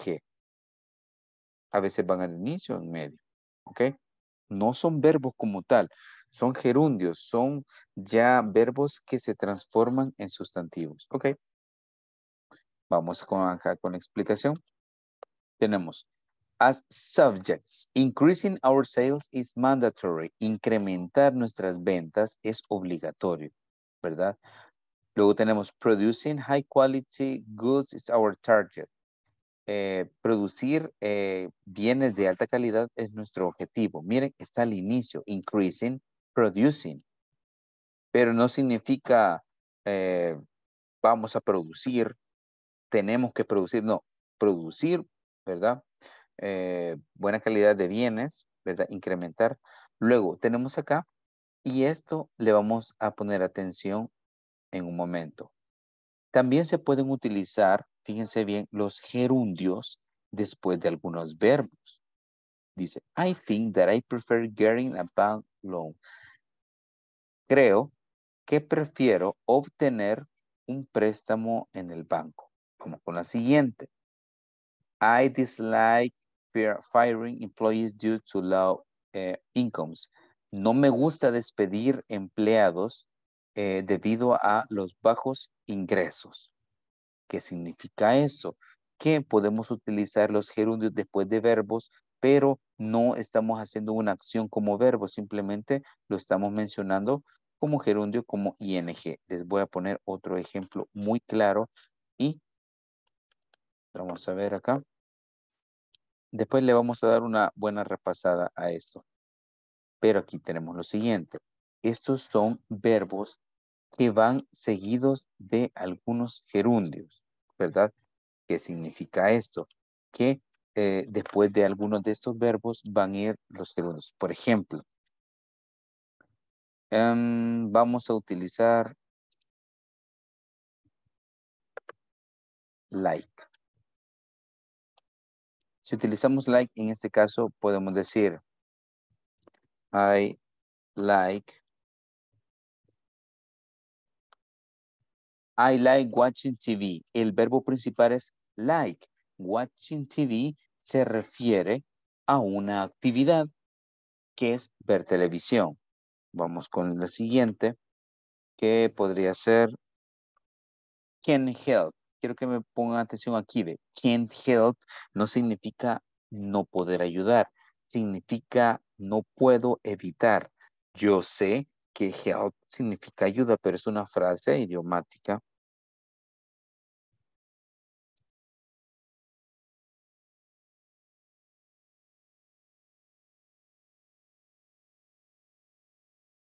A veces van al inicio o en medio. ¿Ok? No son verbos como tal. Son gerundios. Son ya verbos que se transforman en sustantivos. ¿Ok? Vamos con acá con la explicación. Tenemos as subjects. Increasing our sales is mandatory. Incrementar nuestras ventas es obligatorio. ¿Verdad? Luego tenemos producing high quality goods is our target. Eh, producir eh, bienes de alta calidad es nuestro objetivo. Miren, está al inicio, increasing, producing. Pero no significa eh, vamos a producir, tenemos que producir, no. Producir, ¿verdad? Eh, buena calidad de bienes, ¿verdad? Incrementar. Luego tenemos acá, y esto le vamos a poner atención en un momento. También se pueden utilizar, fíjense bien, los gerundios después de algunos verbos. Dice, I think that I prefer getting a bank loan. Creo que prefiero obtener un préstamo en el banco. Vamos con la siguiente. I dislike firing employees due to low eh, incomes. No me gusta despedir empleados eh, debido a los bajos ingresos. ¿Qué significa esto? Que podemos utilizar los gerundios después de verbos, pero no estamos haciendo una acción como verbo, simplemente lo estamos mencionando como gerundio, como ing. Les voy a poner otro ejemplo muy claro y vamos a ver acá. Después le vamos a dar una buena repasada a esto. Pero aquí tenemos lo siguiente. Estos son verbos que van seguidos de algunos gerundios, ¿verdad? ¿Qué significa esto? Que eh, después de algunos de estos verbos van a ir los gerundios. Por ejemplo, um, vamos a utilizar like. Si utilizamos like, en este caso podemos decir I like I like watching T V. El verbo principal es like. Watching T V se refiere a una actividad que es ver televisión. Vamos con la siguiente, que podría ser can't help. Quiero que me pongan atención aquí. Ve. Can't help no significa no poder ayudar. Significa no puedo evitar. Yo sé que help significa ayuda, pero es una frase idiomática.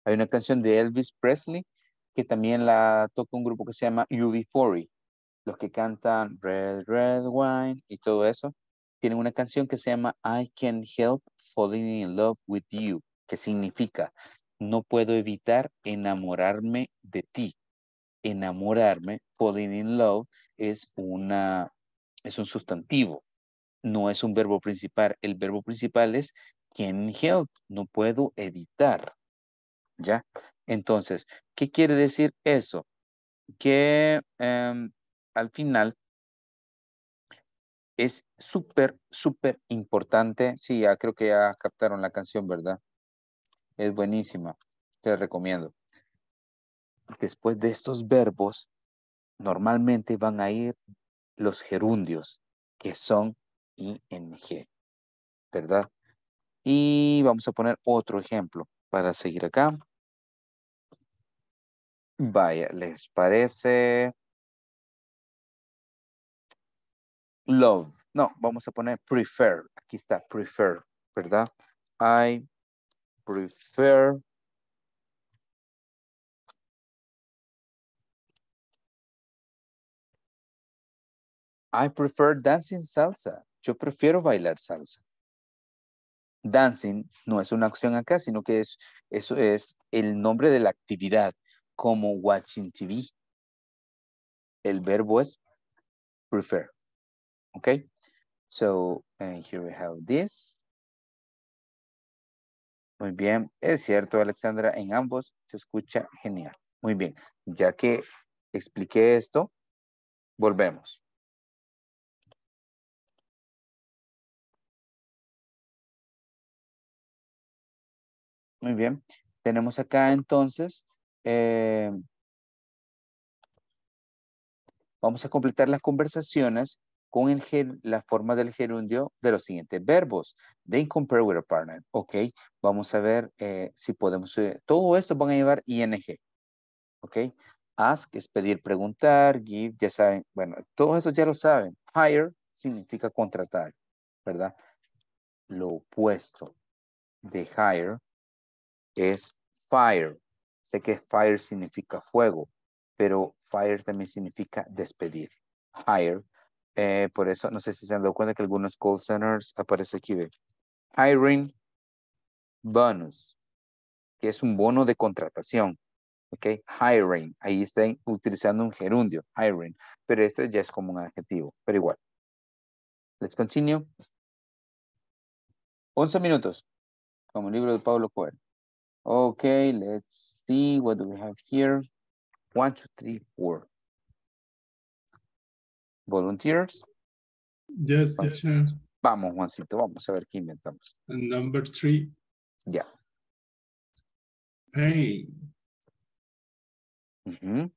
Hay una canción de Elvis Presley que también la toca un grupo que se llama U B cuarenta. Los que cantan Red, Red Wine y todo eso, tienen una canción que se llama I Can't Help Falling in Love with You, que significa no puedo evitar enamorarme de ti. Enamorarme, falling in love, es, una, es un sustantivo, no es un verbo principal. El verbo principal es can't help, no puedo evitar. ¿Ya? Entonces, ¿qué quiere decir eso? Que um, al final es súper, súper importante. Sí, ya creo que ya captaron la canción, ¿verdad? Es buenísima. Te la recomiendo. Después de estos verbos, normalmente van a ir los gerundios, que son ing, ¿verdad? Y vamos a poner otro ejemplo para seguir acá. Vaya, ¿les parece? Love. No, vamos a poner prefer. Aquí está, prefer, ¿verdad? I prefer I prefer dancing salsa. Yo prefiero bailar salsa. Dancing no es una opción acá, sino que es, eso es el nombre de la actividad, como watching T V. El verbo es prefer. Okay? So, and here we have this. Muy bien. Es cierto, Alexandra, en ambos se escucha genial. Muy bien. Ya que expliqué esto, volvemos. Muy bien. Tenemos acá entonces, eh, vamos a completar las conversaciones con el ger- la forma del gerundio de los siguientes verbos. They compare with a partner. Ok. Vamos a ver eh, si podemos. Eh, todo esto van a llevar ing. Ok. Ask es pedir, preguntar. Give, ya saben. Bueno, todo eso ya lo saben. Hire significa contratar, ¿verdad? Lo opuesto de hire es fire. Sé que fire significa fuego, pero fire también significa despedir. Hire. Eh, por eso, no sé si se han dado cuenta que algunos call centers aparece aquí, ve. Hiring bonus, que es un bono de contratación. Ok, hiring. Ahí están utilizando un gerundio, hiring. Pero este ya es como un adjetivo, pero igual. Let's continue. once minutos, como el libro de Paulo Coelho. Okay, let's see, what do we have here? One, two, three, four. Volunteers. Yes, teacher. Vamos, Juancito, vamos a ver qué inventamos. And number three. Ya. Yeah. Pain. Uh-huh.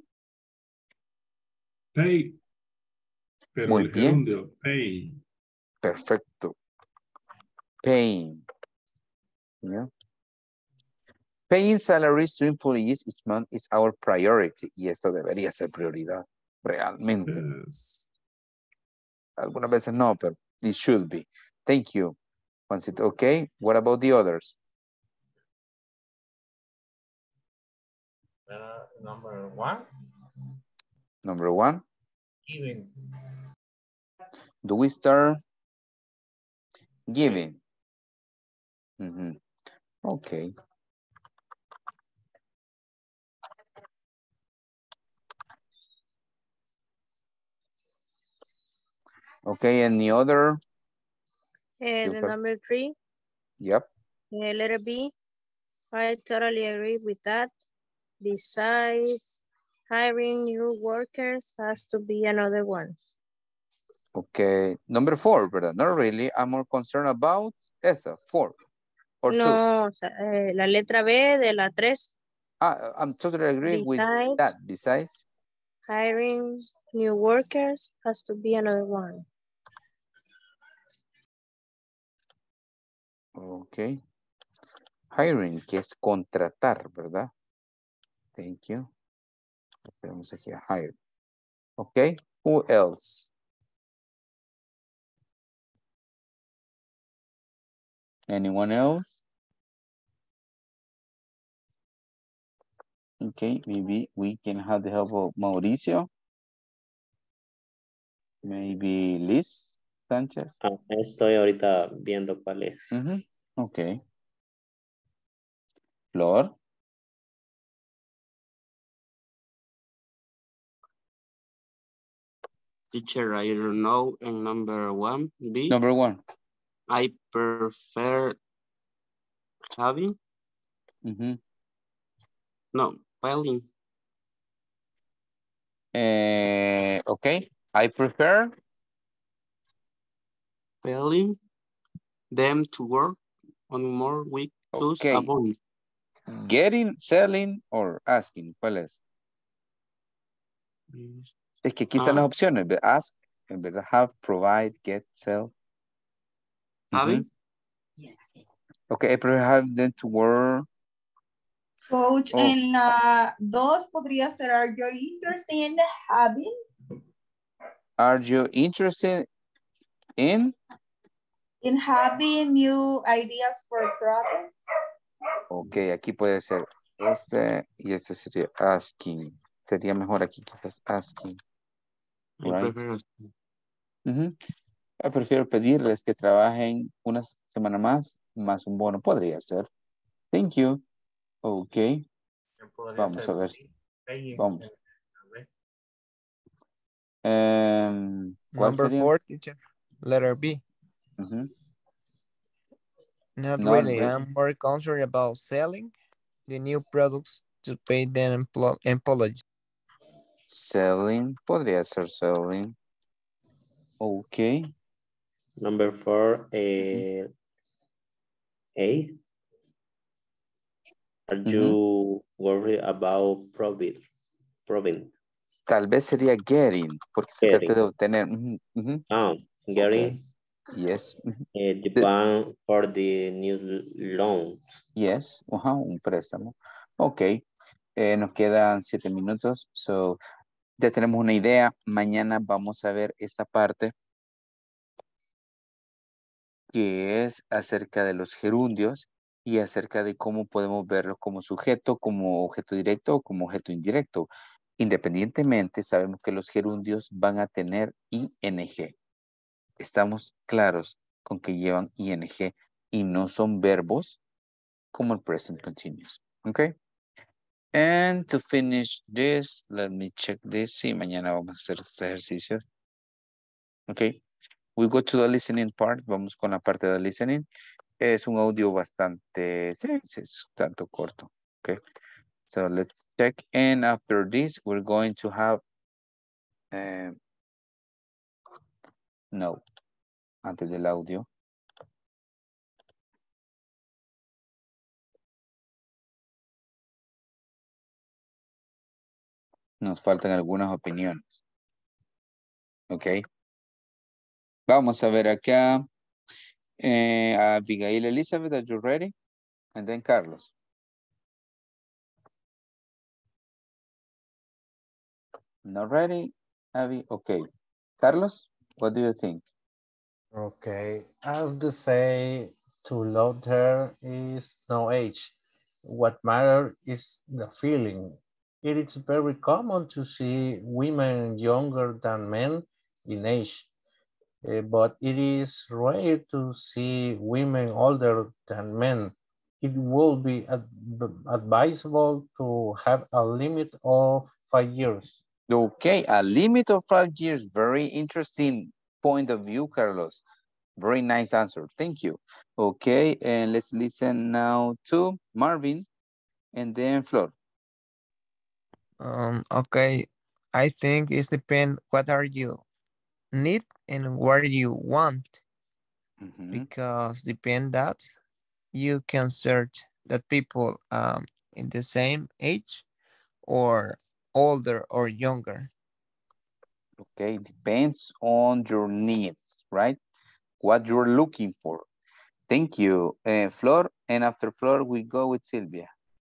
Pay. Pero Muy el bien. gerundio, pain. Perfecto. Pain. Yeah. Paying salaries to employees each month is our priority. Y esto debería ser prioridad, realmente. Yes. Algunas veces no, pero it should be. Thank you, Juancito. Okay, what about the others? Uh, number one. Number one. Giving. Do we start giving? Mm-hmm. Okay. Okay, and the other? Uh, the number three. Yep. Uh, letter B. I totally agree with that. Besides, hiring new workers has to be another one. Okay, number four, ¿verdad? Not really. I'm more concerned about esa, four. Or no, two. O sea, eh, la letra B de la tres. Ah, I'm totally agree Besides, with that. Besides, hiring new workers has to be another one. okay. Hiring, que es contratar, ¿verdad? Thank you. Tenemos aquí a hire. Okay, who else? Anyone else? Okay, maybe we can have the help of Mauricio. Maybe Liz Sánchez. Ah, estoy ahorita viendo cuál es. Mm-hmm. Okay. Flor. Teacher, I don't know. And number one, B. Number one. I prefer having. Mm-hmm. No, filing. Uh, okay. I prefer. Telling them to work on more week plus Okay. a month. Getting, selling, or asking. ¿Cuál es? Es que aquí están Ah. las opciones. ¿ve? Ask, en vez de have, provide, get, sell. Having. Mm-hmm. Okay, I prefer have them to work. Coach, Oh. en la dos podría ser, are you interested in having? Are you interested in? In having new ideas for products? Ok, aquí puede ser este y este sería asking. Sería mejor aquí quizás asking. I Right? prefer asking. Ujú. Yo prefiero pedirles que trabajen una semana más, más un bono. Podría ser. Thank you. Ok. Vamos a ver. Vamos. Um, ¿Cuál Number sería? four, teacher. Letter B. Ujú. Not Not really. really. I'm more concerned about selling the new products to pay them empl- employees. Selling. Podría ser selling. Ok. Number four, eh, eight. Are Ujú. you worried about profit? Profit. Tal vez sería getting, porque se trata de Getting. obtener. Ujú, ujú. Ah, getting Yes. Ujú. eh, the The- bank for the new loans. Yes, ajá, un préstamo. Ok, eh, nos quedan siete minutos, so ya tenemos una idea. Mañana vamos a ver esta parte que es acerca de los gerundios y acerca de cómo podemos verlos como sujeto, como objeto directo o como objeto indirecto. Independientemente, sabemos que los gerundios van a tener ing. Estamos claros con que llevan ing y no son verbos como el present continuous. Okay. And to finish this, let me check this. Sí, mañana vamos a hacer estos ejercicios. Okay. We go to the listening part. Vamos con la parte de listening. Es un audio bastante, sí, sí, es tanto corto. Okay. So let's check. And after this, we're going to have, um, no, antes del audio. Nos faltan algunas opiniones. Ok. Vamos a ver acá. Eh, Abigail Elizabeth, are you ready? And then Carlos. Not ready, Abby? Okay. Carlos, what do you think? Okay, as they say, to love there is no age. What matters is the feeling. It is very common to see women younger than men in age, uh, but it is rare to see women older than men. It would be ad advisable to have a limit of five years. Okay, a limit of five years. Very interesting point of view, Carlos. Very nice answer. Thank you. Okay, and let's listen now to Marvin and then Flor. Um, okay, I think it depends what are you need and what you want. Mm-hmm. Because depend that you can search that people um in the same age or older or younger. Okay, depends on your needs, right? What you're looking for. Thank you, uh, Flor. And after Flor, we go with Sylvia.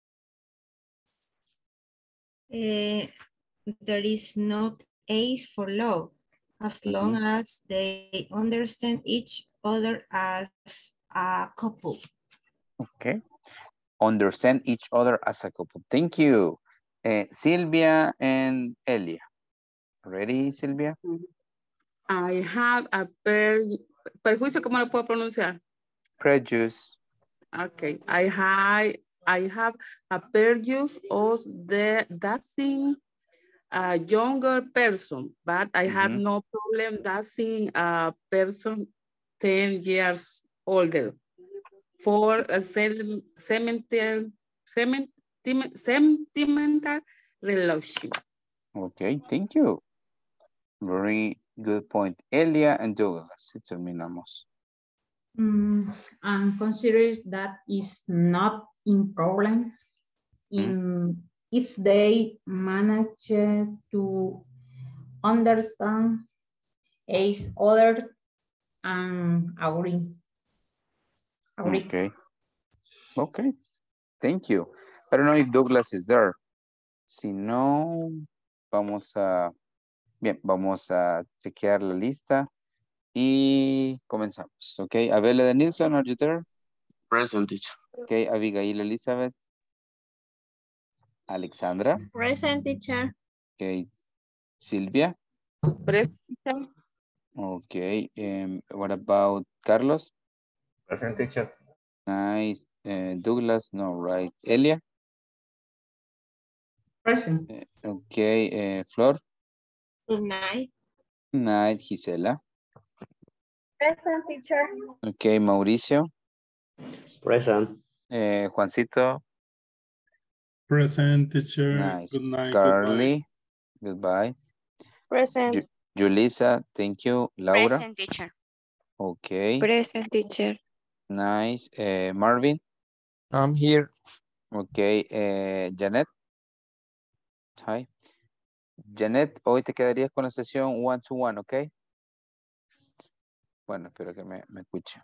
Uh, there is not age for love, as Mm-hmm. long as they understand each other as a couple. Okay. Understand each other as a couple. Thank you. Uh, Sylvia and Elia. Ready, Sylvia? I have a per, perjuicio, ¿cómo lo puedo pronunciar? Prejudice. Okay, I have I have a prejudice of the dancing a younger person, but I have Mhm. no problem dancing a person ten years older for a sen- sentimental, sentiment- sentimental relation. Okay, thank you. Very good point. Elia and Douglas. Y terminamos. Mm, and consider that is not in problem in if they manage to understand each other and agree. agree. Okay. Okay. Thank you. I don't know if Douglas is there. Si no, vamos a... Bien, vamos a chequear la lista y comenzamos. Ok, Abela de Nilsson, are you there? Present, teacher. Ok, Abigail Elizabeth. Alexandra. Present, teacher. Ok, Silvia. Present. Ok, um, what about Carlos? Present, teacher. Nice. Uh, Douglas, no, right. Elia. Present. Uh, ok, uh, Flor. Good night. Night, Gisela. Present, teacher. Ok, Mauricio. Present. Eh, Juancito. Present, teacher. Nice. Good night. Carly. Goodbye. Present. Ju- Julissa, thank you. Laura. Present, teacher. Okay. Present, teacher. Nice. Eh, Marvin. I'm here. Okay. Eh, Janet. Hi. Janet, hoy te quedarías con la sesión one to one, ¿ok? Bueno, espero que me, me escuche.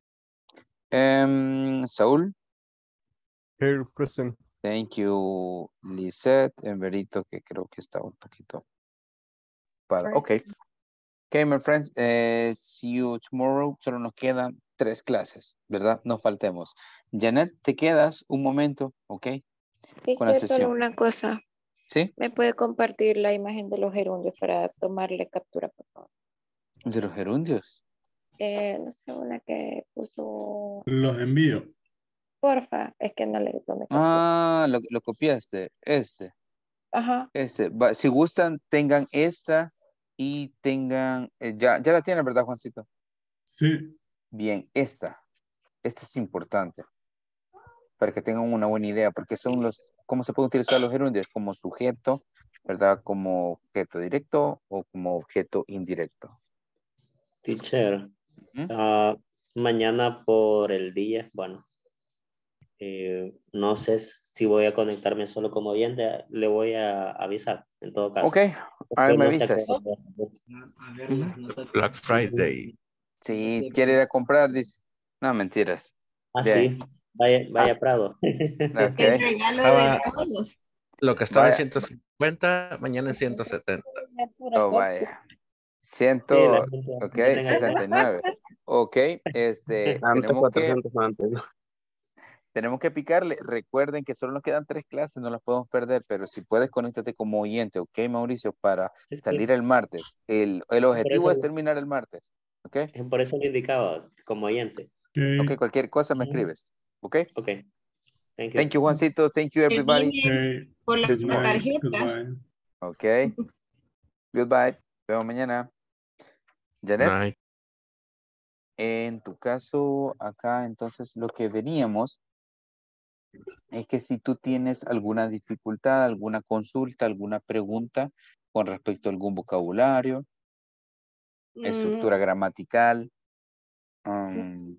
Em, Saúl. Here, present. Thank you, Lisette. Emberito, que creo que está un poquito para. Ok. Ok, my friends. Eh, see you tomorrow. Solo nos quedan tres clases, ¿verdad? No faltemos. Janet, te quedas un momento, ¿ok? Con la Teacher, solo sesión. una cosa. ¿Sí? ¿Me puede compartir la imagen de los gerundios para tomarle captura, por favor? De los gerundios. Eh, no sé, una que puso... Los envío. Porfa, es que no le tomé captura. Ah, lo, lo copiaste. Este. Ajá. Este. Va, si gustan, tengan esta y tengan... eh, ya, ya la tienen, ¿verdad, Juancito? Sí. Bien, esta. Esta es importante. Para que tengan una buena idea, porque son los... ¿Cómo se pueden utilizar los gerundios? Como sujeto, ¿verdad? Como objeto directo o como objeto indirecto. Teacher, ¿Mm? ah, mañana por el día, bueno, eh, no sé si voy a conectarme solo como oyente, le voy a avisar en todo caso. Ok, a ver, me No sé avisas. qué- Black Friday. Si quiere ir a comprar, dice. No, mentiras. Ah, De ahí. sí, vaya, vaya Ah. Prado. Ok. El regalo Estaba- de todos. Lo que estaba en Vaya. ciento cincuenta, mañana en ciento setenta. Oh, vaya. Ciento, Sí, la gente- ok, la gente- sesenta y nueve. Ok, este, Antes tenemos que, cuatrocientos antes. tenemos que picarle. Recuerden que solo nos quedan tres clases, no las podemos perder, pero si puedes, conéctate como oyente, ok, Mauricio, para Sí, sí. salir el martes. El, el objetivo eso- es terminar el martes, ok. Por eso lo indicaba como oyente. Ok, cualquier cosa me escribes, ok. Ok, thank you. Thank you, Juancito. Thank you, everybody. Terminen por la Good night. tarjeta. Goodbye. Ok. Goodbye. Nos vemos mañana. Janet. Night. En tu caso, acá entonces lo que veríamos es que si tú tienes alguna dificultad, alguna consulta, alguna pregunta con respecto a algún vocabulario, estructura Mm, gramatical, um,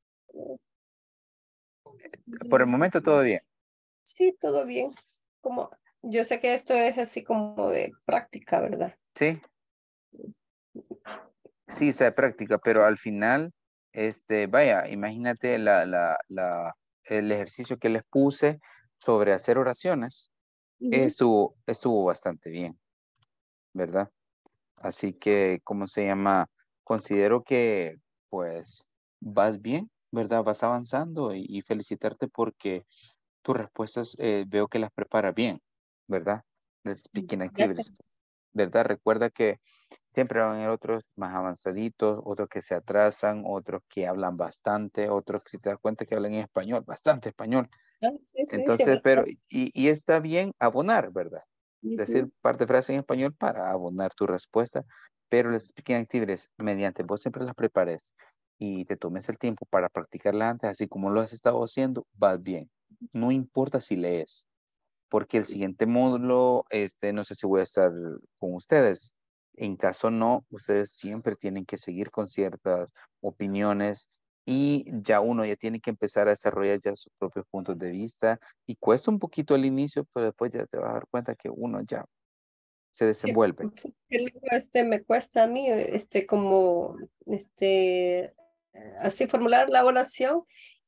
por el momento todo bien. sí, todo bien. Como, yo sé que esto es así como de práctica, ¿verdad? Sí. Sí, esa es práctica, pero al final, este, vaya, imagínate la, la, la, el ejercicio que les puse sobre hacer oraciones. Ujú. Estuvo, estuvo bastante bien, ¿verdad? Así que, ¿cómo se llama? Considero que, pues, vas bien, ¿verdad? Vas avanzando y, y felicitarte porque tus respuestas eh, veo que las preparas bien, ¿verdad? The speaking activities, Gracias. ¿verdad? Recuerda que siempre van a haber otros más avanzaditos, otros que se atrasan, otros que hablan bastante, otros que si te das cuenta que hablan en español, bastante español. Ah, sí, sí, Entonces, siempre. pero, y, y está bien abonar, ¿verdad? Decir Ujú. parte de frase en español para abonar tu respuesta, pero las speaking activities, mediante vos siempre las prepares y te tomes el tiempo para practicarlas antes, así como lo has estado haciendo, vas bien. No importa si lees, porque el siguiente módulo, este, no sé si voy a estar con ustedes. En caso no, ustedes siempre tienen que seguir con ciertas opiniones y ya uno ya tiene que empezar a desarrollar ya sus propios puntos de vista y cuesta un poquito al inicio, pero después ya te vas a dar cuenta que uno ya se Sí, desenvuelve. sí, que luego, este me cuesta a mí, este, como, este, así formular la oración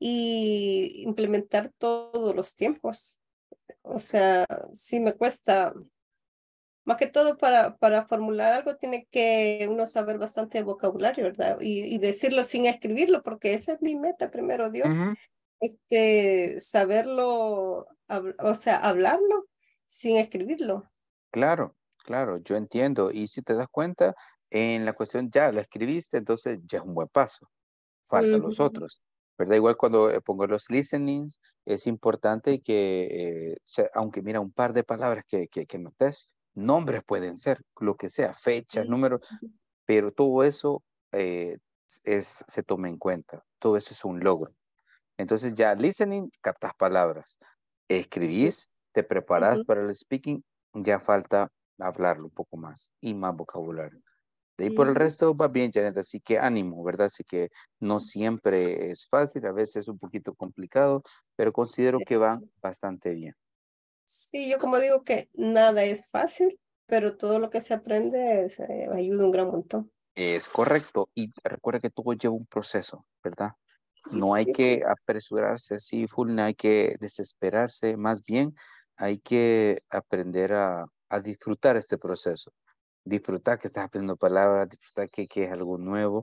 y implementar todos los tiempos. O sea, sí me cuesta, más que todo para, para formular algo tiene que uno saber bastante vocabulario, ¿verdad? Y, y decirlo sin escribirlo, porque esa es mi meta, primero Dios, Ujú. este, saberlo, hab- o sea, hablarlo sin escribirlo. Claro, claro, yo entiendo. Y si te das cuenta, en la cuestión ya la escribiste, entonces ya es un buen paso. Faltan los Ujú. otros, ¿verdad? Igual cuando eh, pongo los listenings, es importante que, eh, se- aunque mira, un par de palabras que, que, que notes, nombres pueden ser, lo que sea, fechas, Sí. números, pero todo eso eh, es, se toma en cuenta, todo eso es un logro. Entonces ya listening, captas palabras, Ujú. escribís, te preparas Ujú. para el speaking, ya falta hablarlo un poco más y más vocabulario. De ahí por el Ujú. resto va bien, Janet, así que ánimo, ¿verdad? Así que no siempre es fácil, a veces es un poquito complicado, pero considero que van bastante bien. Sí, yo como digo que nada es fácil, pero todo lo que se aprende se ayuda un gran montón. Es correcto, y recuerda que todo lleva un proceso, ¿verdad? Sí, No hay sí, sí. que apresurarse así, full, no hay que desesperarse, más bien hay que aprender a, a disfrutar este proceso, disfrutar que estás aprendiendo palabras, disfrutar que, que es algo nuevo,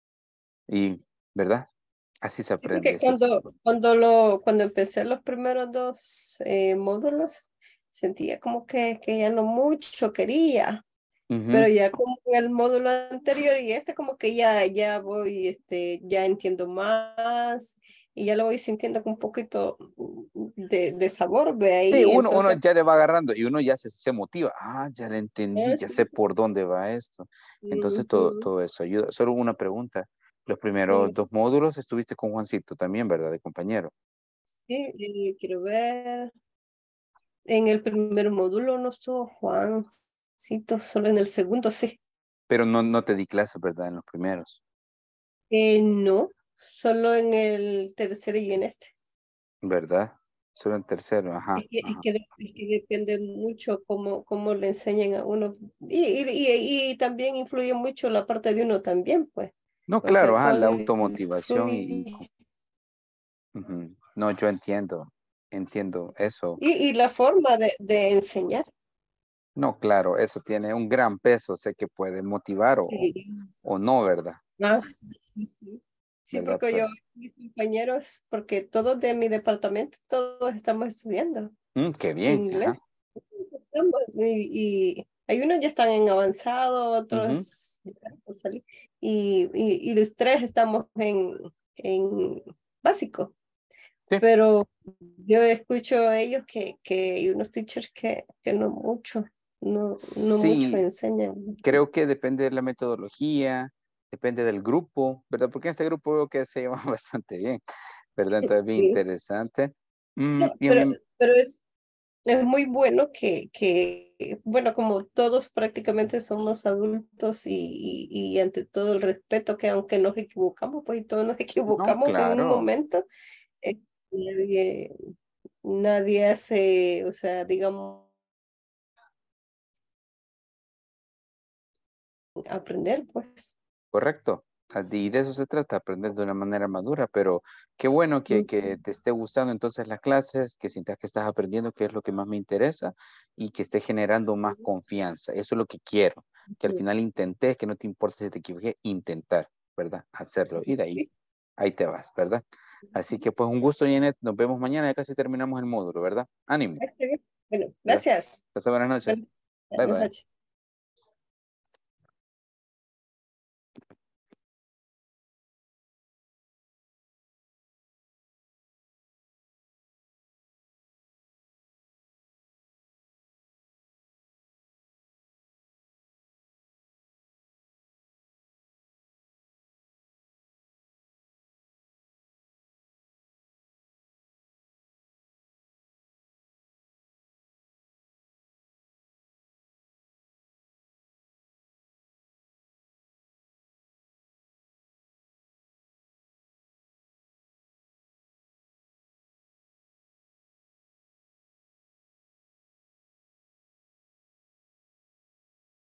y, ¿verdad? Así se Sí, aprende, porque así se cuando, cuando, lo, cuando empecé los primeros dos eh, módulos, sentía como que, que ya no mucho quería, pero Ujú. ya como en el módulo anterior y este como que ya, ya voy, este, ya entiendo más y ya lo voy sintiendo con un poquito de, de sabor de Sí, ahí, uno, uno entonces, ya le va agarrando y uno ya se, se motiva. Ah, ya le entendí, ah, ya sí. sé por dónde va esto. Entonces todo, Ujú. todo eso ayuda. Solo una pregunta. Los primeros Sí, dos módulos estuviste con Juancito también, ¿verdad? De compañero. sí, eh, quiero ver. En el primer módulo no estuvo Juancito, solo en el segundo sí. Pero no, no te di clase, ¿verdad? En los primeros, Eh, no, solo en el tercero y en este. ¿verdad? Solo en tercero, ajá, Es que, es ajá. que, de- es que depende mucho cómo, cómo le enseñan a uno. Y, y, y, y también influye mucho la parte de uno también, pues. No, O sea, claro, ajá, todo la automotivación y, y influye. ujú. No, yo entiendo, entiendo eso. Y, y la forma de, de enseñar. No, claro, eso tiene un gran peso, sé que puede motivar o, o Sí. o no, ¿verdad? Ah, sí, sí, sí. Sí, ¿Verdad? porque yo, Pero, mis compañeros, porque todos de mi departamento, todos estamos estudiando mm, qué bien, ajá. inglés. Estamos, y, y hay unos ya están en avanzado, Ujú. otros ya por salir, y, y, y los tres estamos en, en básico. Sí. Pero yo escucho a ellos que, que hay unos teachers que, que no mucho, no, no mucho Sí, enseñan. creo que depende de la metodología, depende del grupo, ¿verdad? Porque en este grupo veo que se llevan bastante bien, ¿verdad? Entonces, bien Sí. interesante. Mm, No, y a pero, mí, pero es, es muy bueno que, que, bueno, como todos prácticamente somos adultos y, y, y ante todo el respeto que aunque nos equivocamos, pues y todos nos no, equivocamos en un claro, momento, eh, nadie, nadie hace, o sea, digamos, aprender, pues. correcto. Ah, Y de eso se trata, aprender de una manera madura, pero qué bueno que, que te esté gustando entonces las clases, que sientas que estás aprendiendo, que es lo que más me interesa, y que esté generando más confianza. Eso es lo que quiero, que al final intentes, que no te importe si te equivoqué, intentar, ¿verdad? Hacerlo. Y de ahí, ahí te vas, ¿verdad? Así que pues un gusto, Janet. Nos vemos mañana, ya casi terminamos el módulo, ¿verdad? Ánimo. Bueno, Gracias. Gracias. Pase buenas noches. Bye, Buenas bye. noches.